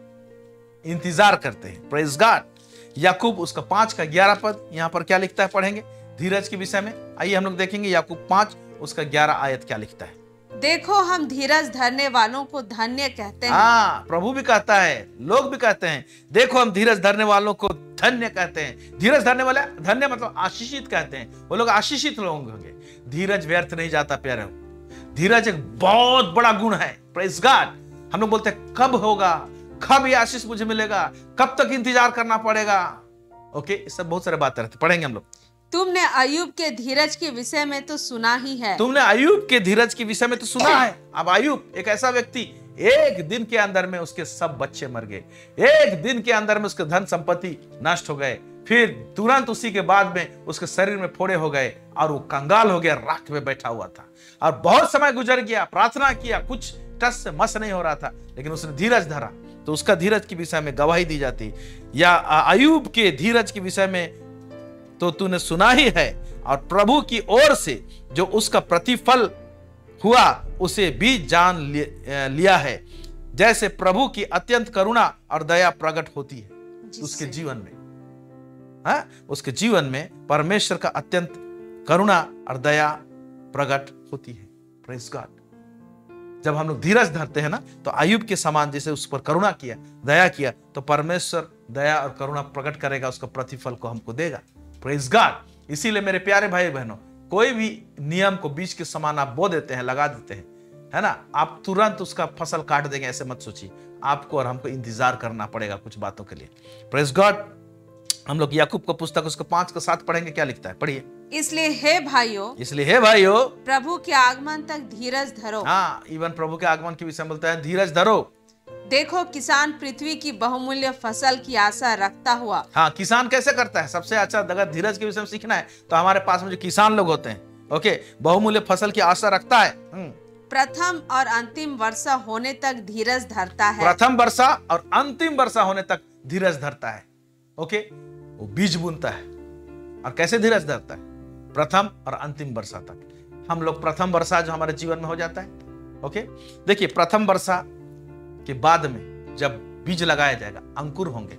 इंतजार करते हैं। Praise God. याकूब उसका पांच का ग्यारह पद यहाँ पर क्या लिखता है पढ़ेंगे धीरज के विषय में। आइए हम लोग देखेंगे याकूब पांच उसका ग्यारह आयत क्या लिखता है। देखो हम धीरज धरने वालों को धन्य कहते हैं। हाँ, प्रभु भी कहता है, लोग भी कहते हैं, देखो हम धीरज धरने वालों को धन्य कहते हैं। धीरज धरने वाले, धन्य मतलब आशीषित कहते हैं, वो लोग आशीषित लोग होंगे। धीरज व्यर्थ नहीं जाता प्यारे। धीरज एक बहुत बड़ा गुण है। Praise God. हम लोग बोलते हैं कब होगा, कब ये आशीष मुझे मिलेगा, कब तक इंतजार करना पड़ेगा। ओके, इस सब बहुत सारे बातें रहते पढ़ेंगे हम लोग। तुमने अय्यूब के धीरज के विषय में तो सुना ही है। तुमने अय्यूब के धीरज के विषय में तो सुना है। अब अय्यूब एक ऐसा व्यक्ति, एक दिन के अंदर में उसके सब बच्चे मर गए, एक दिन के अंदर में उसके धन संपत्ति नष्ट हो गए, फिर तुरंत उसी के बाद में उसके शरीर में फोड़े हो गए और वो कंगाल हो गया, राख में बैठा हुआ था। और बहुत समय गुजर गया, प्रार्थना किया, कुछ टस से मस नहीं हो रहा था, लेकिन उसने धीरज धरा। तो उसका धीरज के विषय में गवाही दी जाती। या अय्यूब के धीरज के विषय में तो तूने सुना ही है, और प्रभु की ओर से जो उसका प्रतिफल हुआ उसे भी जान लिया है, जैसे प्रभु की अत्यंत करुणा और दया प्रकट होती है उसके जीवन में। हाँ, उसके जीवन में परमेश्वर का अत्यंत करुणा और दया प्रकट होती है। Praise God. जब हम लोग धीरज धरते हैं ना, तो अय्यूब के समान जैसे उस पर करुणा किया, दया किया, तो परमेश्वर दया और करुणा प्रकट करेगा, उसका प्रतिफल को हमको देगा। Praise God. इसीलिए मेरे प्यारे भाई बहनों, कोई भी नियम को बीज के समान आप बो देते हैं, लगा देते हैं, है ना, आप तुरंत उसका फसल काट देंगे, ऐसे मत सोचिए। आपको और हमको इंतजार करना पड़ेगा कुछ बातों के लिए। Praise God. हम लोग याकूब का पुस्तक उसका पांच का साथ पढ़ेंगे, क्या लिखता है पढ़िए। इसलिए हे भाइयों, इसलिए हे भाइयों, प्रभु के आगमन तक धीरज धरो। हाँ, इवन प्रभु के आगमन के विषय में बोलता है धीरज धरो। देखो किसान पृथ्वी की बहुमूल्य फसल की आशा रखता हुआ। हाँ, किसान कैसे करता है? सबसे अच्छा अगर धीरज के विषय में सीखना है तो हमारे पास में जो किसान लोग होते हैं, ओके, बहुमूल्य फसल की आशा रखता है। प्रथम और अंतिम वर्षा होने तक धीरज धरता है। प्रथम वर्षा और अंतिम वर्षा होने तक धीरज धरता है। ओके, वो बीज बुनता है और कैसे धीरज धरता है? प्रथम और अंतिम वर्षा तक। हम लोग प्रथम वर्षा जो हमारे जीवन में हो जाता है, ओके, देखिए प्रथम वर्षा के बाद में जब बीज लगाया जाएगा, अंकुर होंगे,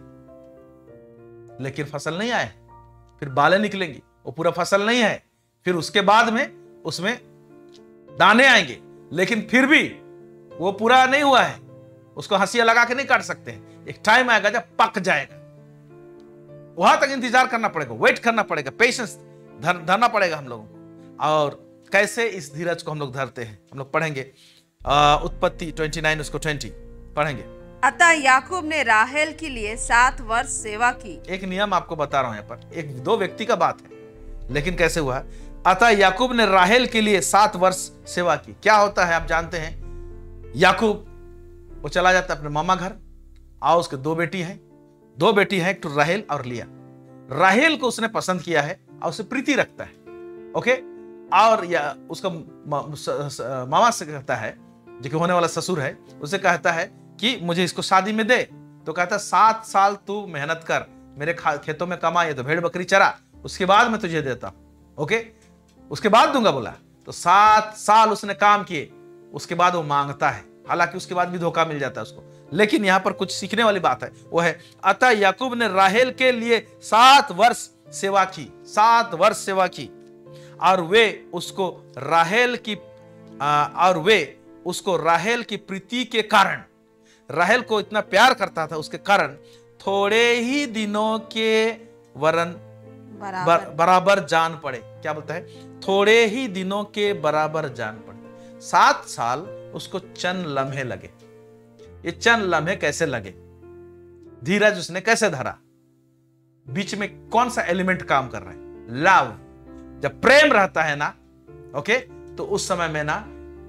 लेकिन फसल नहीं आए, फिर बालें निकलेंगी, वो पूरा फसल नहीं है। फिर उसके बाद में उसमें दाने आएंगे, लेकिन फिर भी वो पूरा नहीं हुआ है, उसको हंसिया लगा के नहीं काट सकते हैं। एक टाइम आएगा जब पक जाएगा, वहां तक इंतजार करना पड़ेगा, वेट करना पड़ेगा, पेशेंस धरना पड़ेगा हम लोगों को। और कैसे इस धीरज को हम लोग धरते हैं, हम लोग पढ़ेंगे उत्पत्ति उनतीस उसको बीस पढ़ेंगे। अतः याकूब ने राहेल के लिए सात वर्ष सेवा की। एक नियम आपको बता रहा हूं यहाँ पर, एक दो व्यक्ति का बात है, लेकिन कैसे हुआ? अतः याकूब ने राहेल के लिए सात वर्ष सेवा की। क्या होता है आप जानते हैं? याकूब वो चला जाता है अपने मामा घर, और उसके दो बेटी हैं, दो बेटी हैं, एक तो राहेल और लिया। राहेल को उसने पसंद किया है और उसे प्रीति रखता है, ओके, और या उसका मामा से कहता है, जो कि होने वाला ससुर है, उसे कहता है कि मुझे इसको शादी में दे। तो कहता है सात साल तू मेहनत कर, मेरे खेतों में कमा, ये तो भेड़ बकरी चरा, उसके बाद मैं तुझे देता, ओके, उसके बाद दूंगा बोला। तो सात साल उसने काम किए, उसके बाद वो मांगता है, हालांकि उसके बाद भी धोखा मिल जाता है उसको। लेकिन यहां पर कुछ सीखने वाली बात है, वो है अतः याकूब ने राहेल के लिए सात वर्ष सेवा की, सात वर्ष सेवा की, और वे उसको राहेल की आ, और वे उसको राहेल की प्रीति के कारण, राहेल को इतना प्यार करता था, उसके कारण थोड़े ही दिनों के वरन बराबर, बराबर जान पड़े। क्या बोलता है, थोड़े ही दिनों के बराबर जान पड़े। सात साल उसको चंद लम्हे लगे। ये चंद लम्हे कैसे लगे, धीरज उसने कैसे धरा, बीच में कौन सा एलिमेंट काम कर रहा है, लव। जब प्रेम रहता है ना, ओके, तो उस समय में ना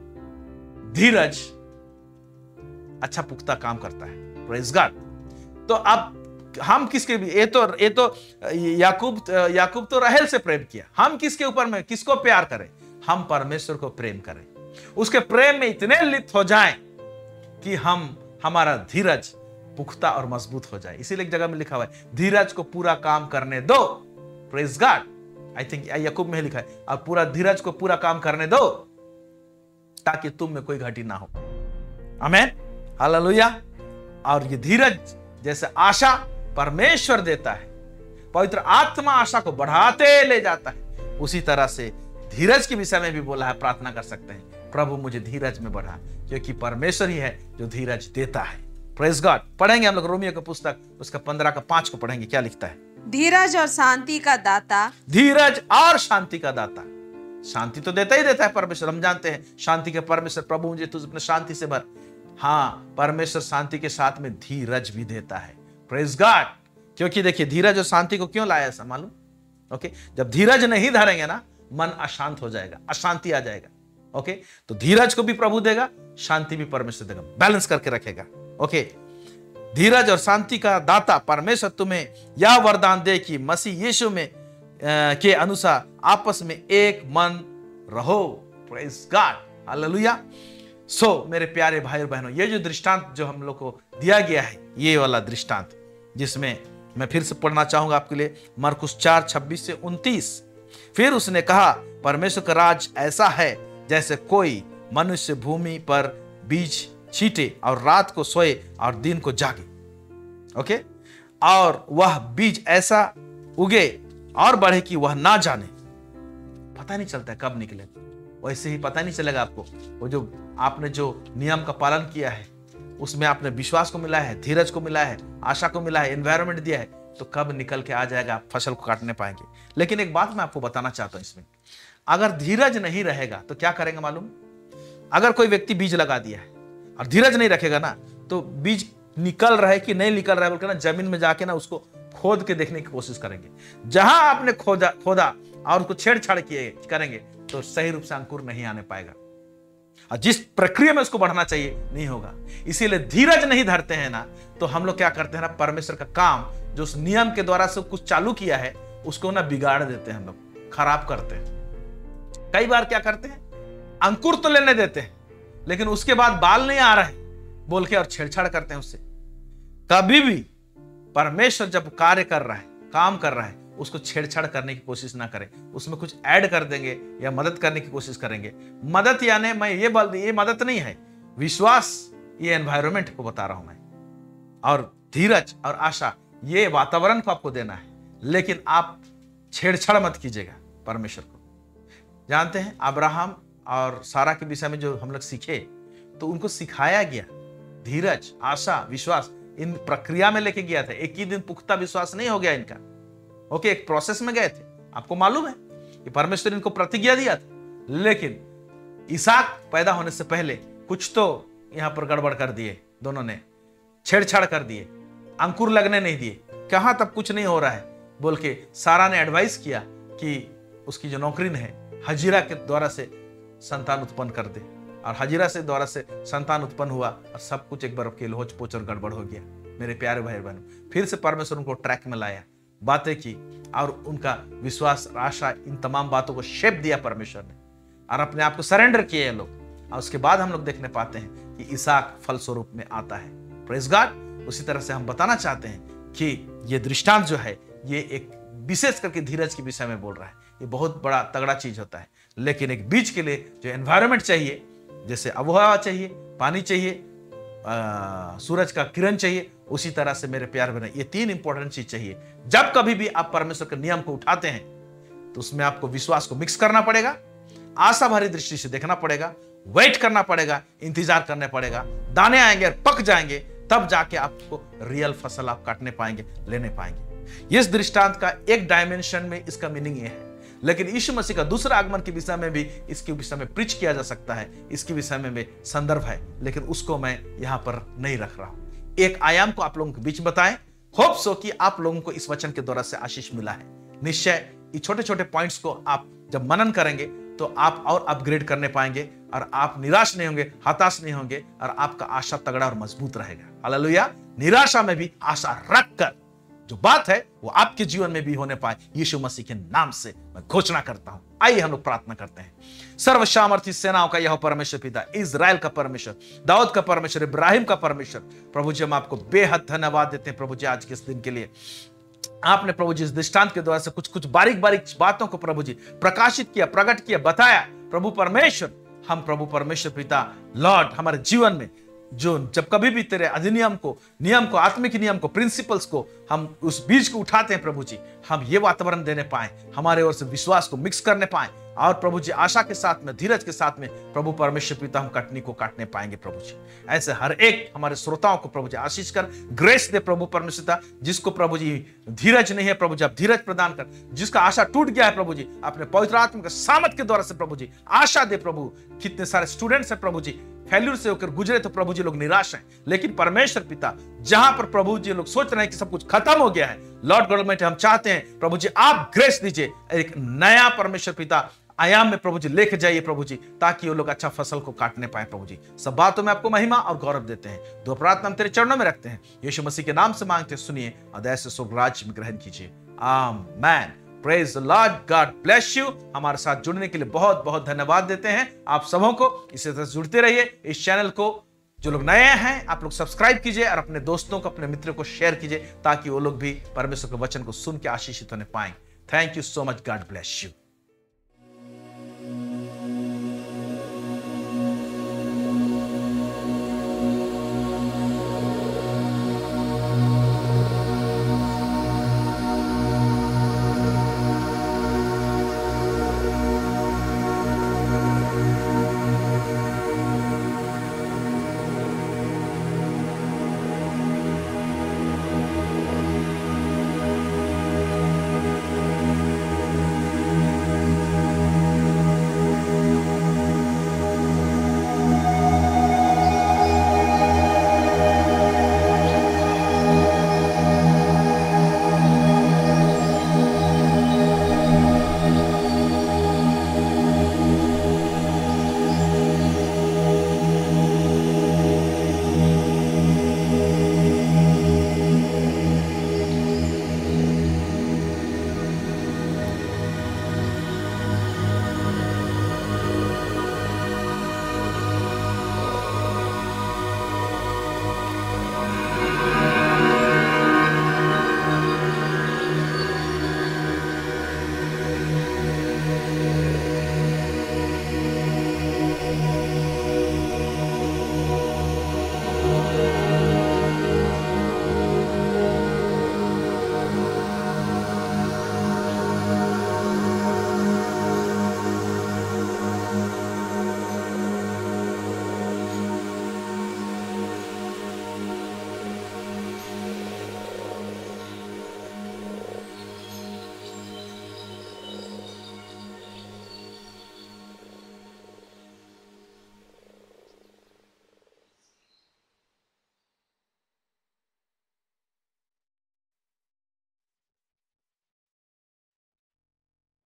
धीरज अच्छा पुख्ता काम करता है। Praise God. तो अब हम किसके भी, ये तो ये तो याकूब याकूब तो राहेल से प्रेम किया, हम किसके ऊपर में किसको प्यार करें, हम परमेश्वर को प्रेम करें, उसके प्रेम में इतने लिप्त हो जाएं कि हम हमारा धीरज पुख्ता और मजबूत हो जाए। इसीलिए एक जगह में लिखा हुआ है, धीरज को पूरा काम करने दो। Praise God. आई थिंक याकूब में लिखा है, अब पूरा धीरज को पूरा काम करने दो ताकि तुम में कोई घटी ना हो। आमीन, हालेलुया। और ये धीरज जैसे आशा परमेश्वर देता है, पवित्र आत्मा आशा को बढ़ाते ले जाता है, उसी तरह से धीरज के विषय में भी बोला है। प्रार्थना कर सकते हैं, प्रभु मुझे धीरज में बढ़ा, क्योंकि परमेश्वर ही है जो धीरज देता है। Praise God. पढ़ेंगे हम लोग रोमियो की पुस्तक, उसका पंद्रह का पांच को पढ़ेंगे। क्या लिखता है, धीरज और शांति का दाता, धीरज और शांति का दाता। शांति तो देता ही देता है परमेश्वर, हम जानते हैं शांति के परमेश्वर। प्रभु मुझे तुझ अपने शांति से भर। हाँ, परमेश्वर शांति के साथ में धीरज भी देता है। Praise God. क्योंकि देखिए, धीरज और शांति को क्यों लाया ऐसा मालूम, ओके, जब धीरज नहीं धरेंगे ना, मन अशांत हो जाएगा, अशांति आ जाएगा। ओके, तो धीरज को भी प्रभु देगा, शांति भी परमेश्वर देगा, बैलेंस करके रखेगा। ओके, धीरज और शांति का दाता परमेश्वर तुम्हें यह वरदान दे कि मसीह यीशु में आ, के अनुसार आपस में एक मन रहो। Praise God, hallelujah. सो मेरे प्यारे भाई और बहनों, ये जो दृष्टांत जो हम लोग को दिया गया है, ये वाला दृष्टांत, जिसमें मैं फिर से पढ़ना चाहूंगा आपके लिए, मरकुस चार छब्बीस से उनतीस। फिर उसने कहा, परमेश्वर का राज ऐसा है जैसे कोई मनुष्य भूमि पर बीज छीटे और रात को सोए और दिन को जागे। ओके, और वह बीज ऐसा उगे और बढ़े कि वह ना जाने, पता नहीं चलता है कब निकले। वैसे ही पता नहीं चलेगा आपको, वो जो आपने जो नियम का पालन किया है, उसमें आपने विश्वास को मिला है, धीरज को मिला है, आशा को मिला है, एनवायरनमेंट दिया है, तो कब निकल के आ जाएगा, आप फसल को काटने पाएंगे। लेकिन एक बात मैं आपको बताना चाहता हूं इसमें, अगर धीरज नहीं रहेगा तो क्या करेंगे मालूम, अगर कोई व्यक्ति बीज लगा दिया है और धीरज नहीं रखेगा ना, तो बीज निकल रहा है कि नहीं निकल रहा है बोलकर ना जमीन में जाके ना उसको खोद के देखने की कोशिश करेंगे। जहां आपने खोदा खोदा और उसको छेड़छाड़ किए करेंगे तो सही रूप से अंकुर नहीं आने पाएगा, और जिस प्रक्रिया में उसको बढ़ना चाहिए नहीं होगा। इसीलिए धीरज नहीं धरते हैं ना, तो हम लोग क्या करते हैं ना, परमेश्वर का काम जो उस नियम के द्वारा से कुछ चालू किया है उसको ना बिगाड़ देते हैं, हम लोग खराब करते हैं। कई बार क्या करते हैं, अंकुर तो लेने देते हैं लेकिन उसके बाद बाल नहीं आ रहे बोल के और छेड़छाड़ करते हैं उससे। कभी भी परमेश्वर जब कार्य कर रहा है, काम कर रहा है, उसको छेड़छाड़ करने की कोशिश ना करें, उसमें कुछ ऐड कर देंगे या मदद करने की कोशिश करेंगे। मदद यानी मैं ये बोल ये मदद नहीं है, विश्वास, ये एनवायरनमेंट को बता रहा हूं मैं, और धीरज और आशा ये वातावरण को आपको देना है, लेकिन आप छेड़छाड़ मत कीजिएगा परमेश्वर को। जानते हैं अब्राहम और सारा के विषय में जो हम लोग सीखे, तो उनको सिखाया गया धीरज, आशा, विश्वास, इन प्रक्रिया में लेके गया था। एक ही दिन पुख्ता विश्वास नहीं हो गया इनका। ओके, एक प्रोसेस में गए थे। आपको मालूम है कि परमेश्वर इनको प्रतिज्ञा दिया था, लेकिन इसहाक पैदा होने से पहले कुछ तो यहां पर गड़बड़ कर दिए, दोनों ने छेड़छाड़ कर दिए, अंकुर लगने नहीं दिए। कहां तब कुछ नहीं हो रहा है बोल के सारा ने एडवाइस किया कि उसकी जो नौकरीन है हजीरा के द्वारा से संतान उत्पन्न कर दे, और हजीरा से द्वारा से संतान उत्पन्न हुआ और सब कुछ एक बार के लोच पोच और गड़बड़ हो गया। मेरे प्यारे भाई बहनों, फिर से परमेश्वर उनको ट्रैक में लाया, बातें की, और उनका विश्वास, आशा, इन तमाम बातों को शेप दिया परमेश्वर ने, और अपने आप को सरेंडर किए ये लोग। और उसके बाद हम लोग देखने पाते हैं कि इसहाक फल स्वरूप में आता है। Praise God. उसी तरह से हम बताना चाहते हैं कि ये दृष्टांत जो है, ये एक विशेष करके धीरज के विषय में बोल रहा है। ये बहुत बड़ा तगड़ा चीज होता है, लेकिन एक बीज के लिए जो एनवायरनमेंट चाहिए, जैसे आबोहवा चाहिए, पानी चाहिए, आ, सूरज का किरण चाहिए, उसी तरह से मेरे प्यार बने ये तीन इंपॉर्टेंट चीज चाहिए। जब कभी भी आप परमेश्वर के नियम को उठाते हैं तो उसमें आपको विश्वास को मिक्स करना पड़ेगा, आशा भरी दृष्टि से देखना पड़ेगा, वेट करना पड़ेगा, इंतजार करना पड़ेगा, दाने आएंगे और पक जाएंगे, तब जाके आपको रियल फसल आप काटने पाएंगे, लेने पाएंगे। इस दृष्टांत का एक डायमेंशन में इसका मीनिंग ये है, लेकिन यीशु मसीह का दूसरा आगमन के विषय में भी इसके विषय में प्रीच किया जा सकता है, इसके विषय में भी संदर्भ है, लेकिन उसको मैं यहां पर नहीं रख रहा हूं। एक आयाम को आप लोगों के बीच बताएं, होप सो कि आप लोगों को इस वचन के द्वारा से आशीष मिला है। निश्चय ये छोटे छोटे पॉइंट्स को आप जब मनन करेंगे तो आप और अपग्रेड करने पाएंगे और आप निराश नहीं होंगे, हताश नहीं होंगे और आपका आशा तगड़ा और मजबूत रहेगा। हालेलुया। निराशा में भी आशा रखकर जो बात है वो आपके जीवन में भी होने पाए, यीशु मसीह के नाम से मैं घोषणा करता हूं। आइए हम लोग प्रार्थना करते हैं। सर्वसामर्थी सेनाओं का यह परमेश्वर पिता, इजराइल का परमेश्वर, दाऊद का परमेश्वर, इब्राहिम का परमेश्वर, प्रभु जी हम आपको बेहद धन्यवाद देते हैं प्रभु जी आज के इस दिन के लिए। आपने प्रभु जी इस दृष्टांत के द्वारा से कुछ कुछ बारीक बारीक बातों को प्रभु जी प्रकाशित किया, प्रकट किया, बताया। प्रभु परमेश्वर, हम प्रभु परमेश्वर पिता लॉर्ड हमारे जीवन में जो जब कभी भी तेरे अधिनियम को, नियम को, आत्मिक नियम को, प्रिंसिपल्स को हम उस बीज को उठाते हैं प्रभु जी, हम ये वातावरण देने पाए, हमारे ओर से विश्वास को मिक्स करने पाए और प्रभु जी आशा के साथ में, धीरज के साथ में प्रभु परमेश्वर पिता हम कटनी को काटने पाएंगे प्रभु जी। ऐसे हर एक हमारे श्रोताओं को प्रभु जी आशीष कर, ग्रेस दे प्रभु परमेश्वर पिता। जिसको प्रभु जी धीरज नहीं है प्रभु जी आप धीरज प्रदान कर, जिसका आशा टूट गया है प्रभु जी अपने पवित्र आत्मा के सामर्थ के द्वारा से प्रभु जी आशा दे प्रभु। कितने सारे स्टूडेंट्स हैं प्रभु जी फेल्यूर से होकर गुजरे तो प्रभु जी लोग निराश हैं, लेकिन परमेश्वर पिता जहां पर प्रभु जी लोग सोच रहे हैं कि सब कुछ खत्म हो गया है, लॉर्ड गवर्नमेंट हम चाहते हैं प्रभु जी आप ग्रेस दीजिए, एक नया परमेश्वर पिता आयाम में प्रभु जी लेके जाइए प्रभु जी, ताकि वो लोग अच्छा फसल को काटने पाए प्रभु जी। सब बातों में आपको महिमा और गौरव देते हैं। दो प्रार्थना हम तेरे चरणों में रखते हैं, यीशु मसीह के नाम से मांगते हैं, सुनिए और दया से स्वर्ग राज्य में ग्रहण कीजिए। आमीन। Praise the lord, God bless you. हमारे साथ जुड़ने के लिए बहुत बहुत धन्यवाद देते हैं आप सबों को। इसी तरह जुड़ते रहिए। इस चैनल को जो लोग नए हैं आप लोग सब्सक्राइब कीजिए और अपने दोस्तों को, अपने मित्रों को शेयर कीजिए, ताकि वो लोग भी परमेश्वर के वचन को सुन के आशीषित होने पाए। Thank you so much, God bless you.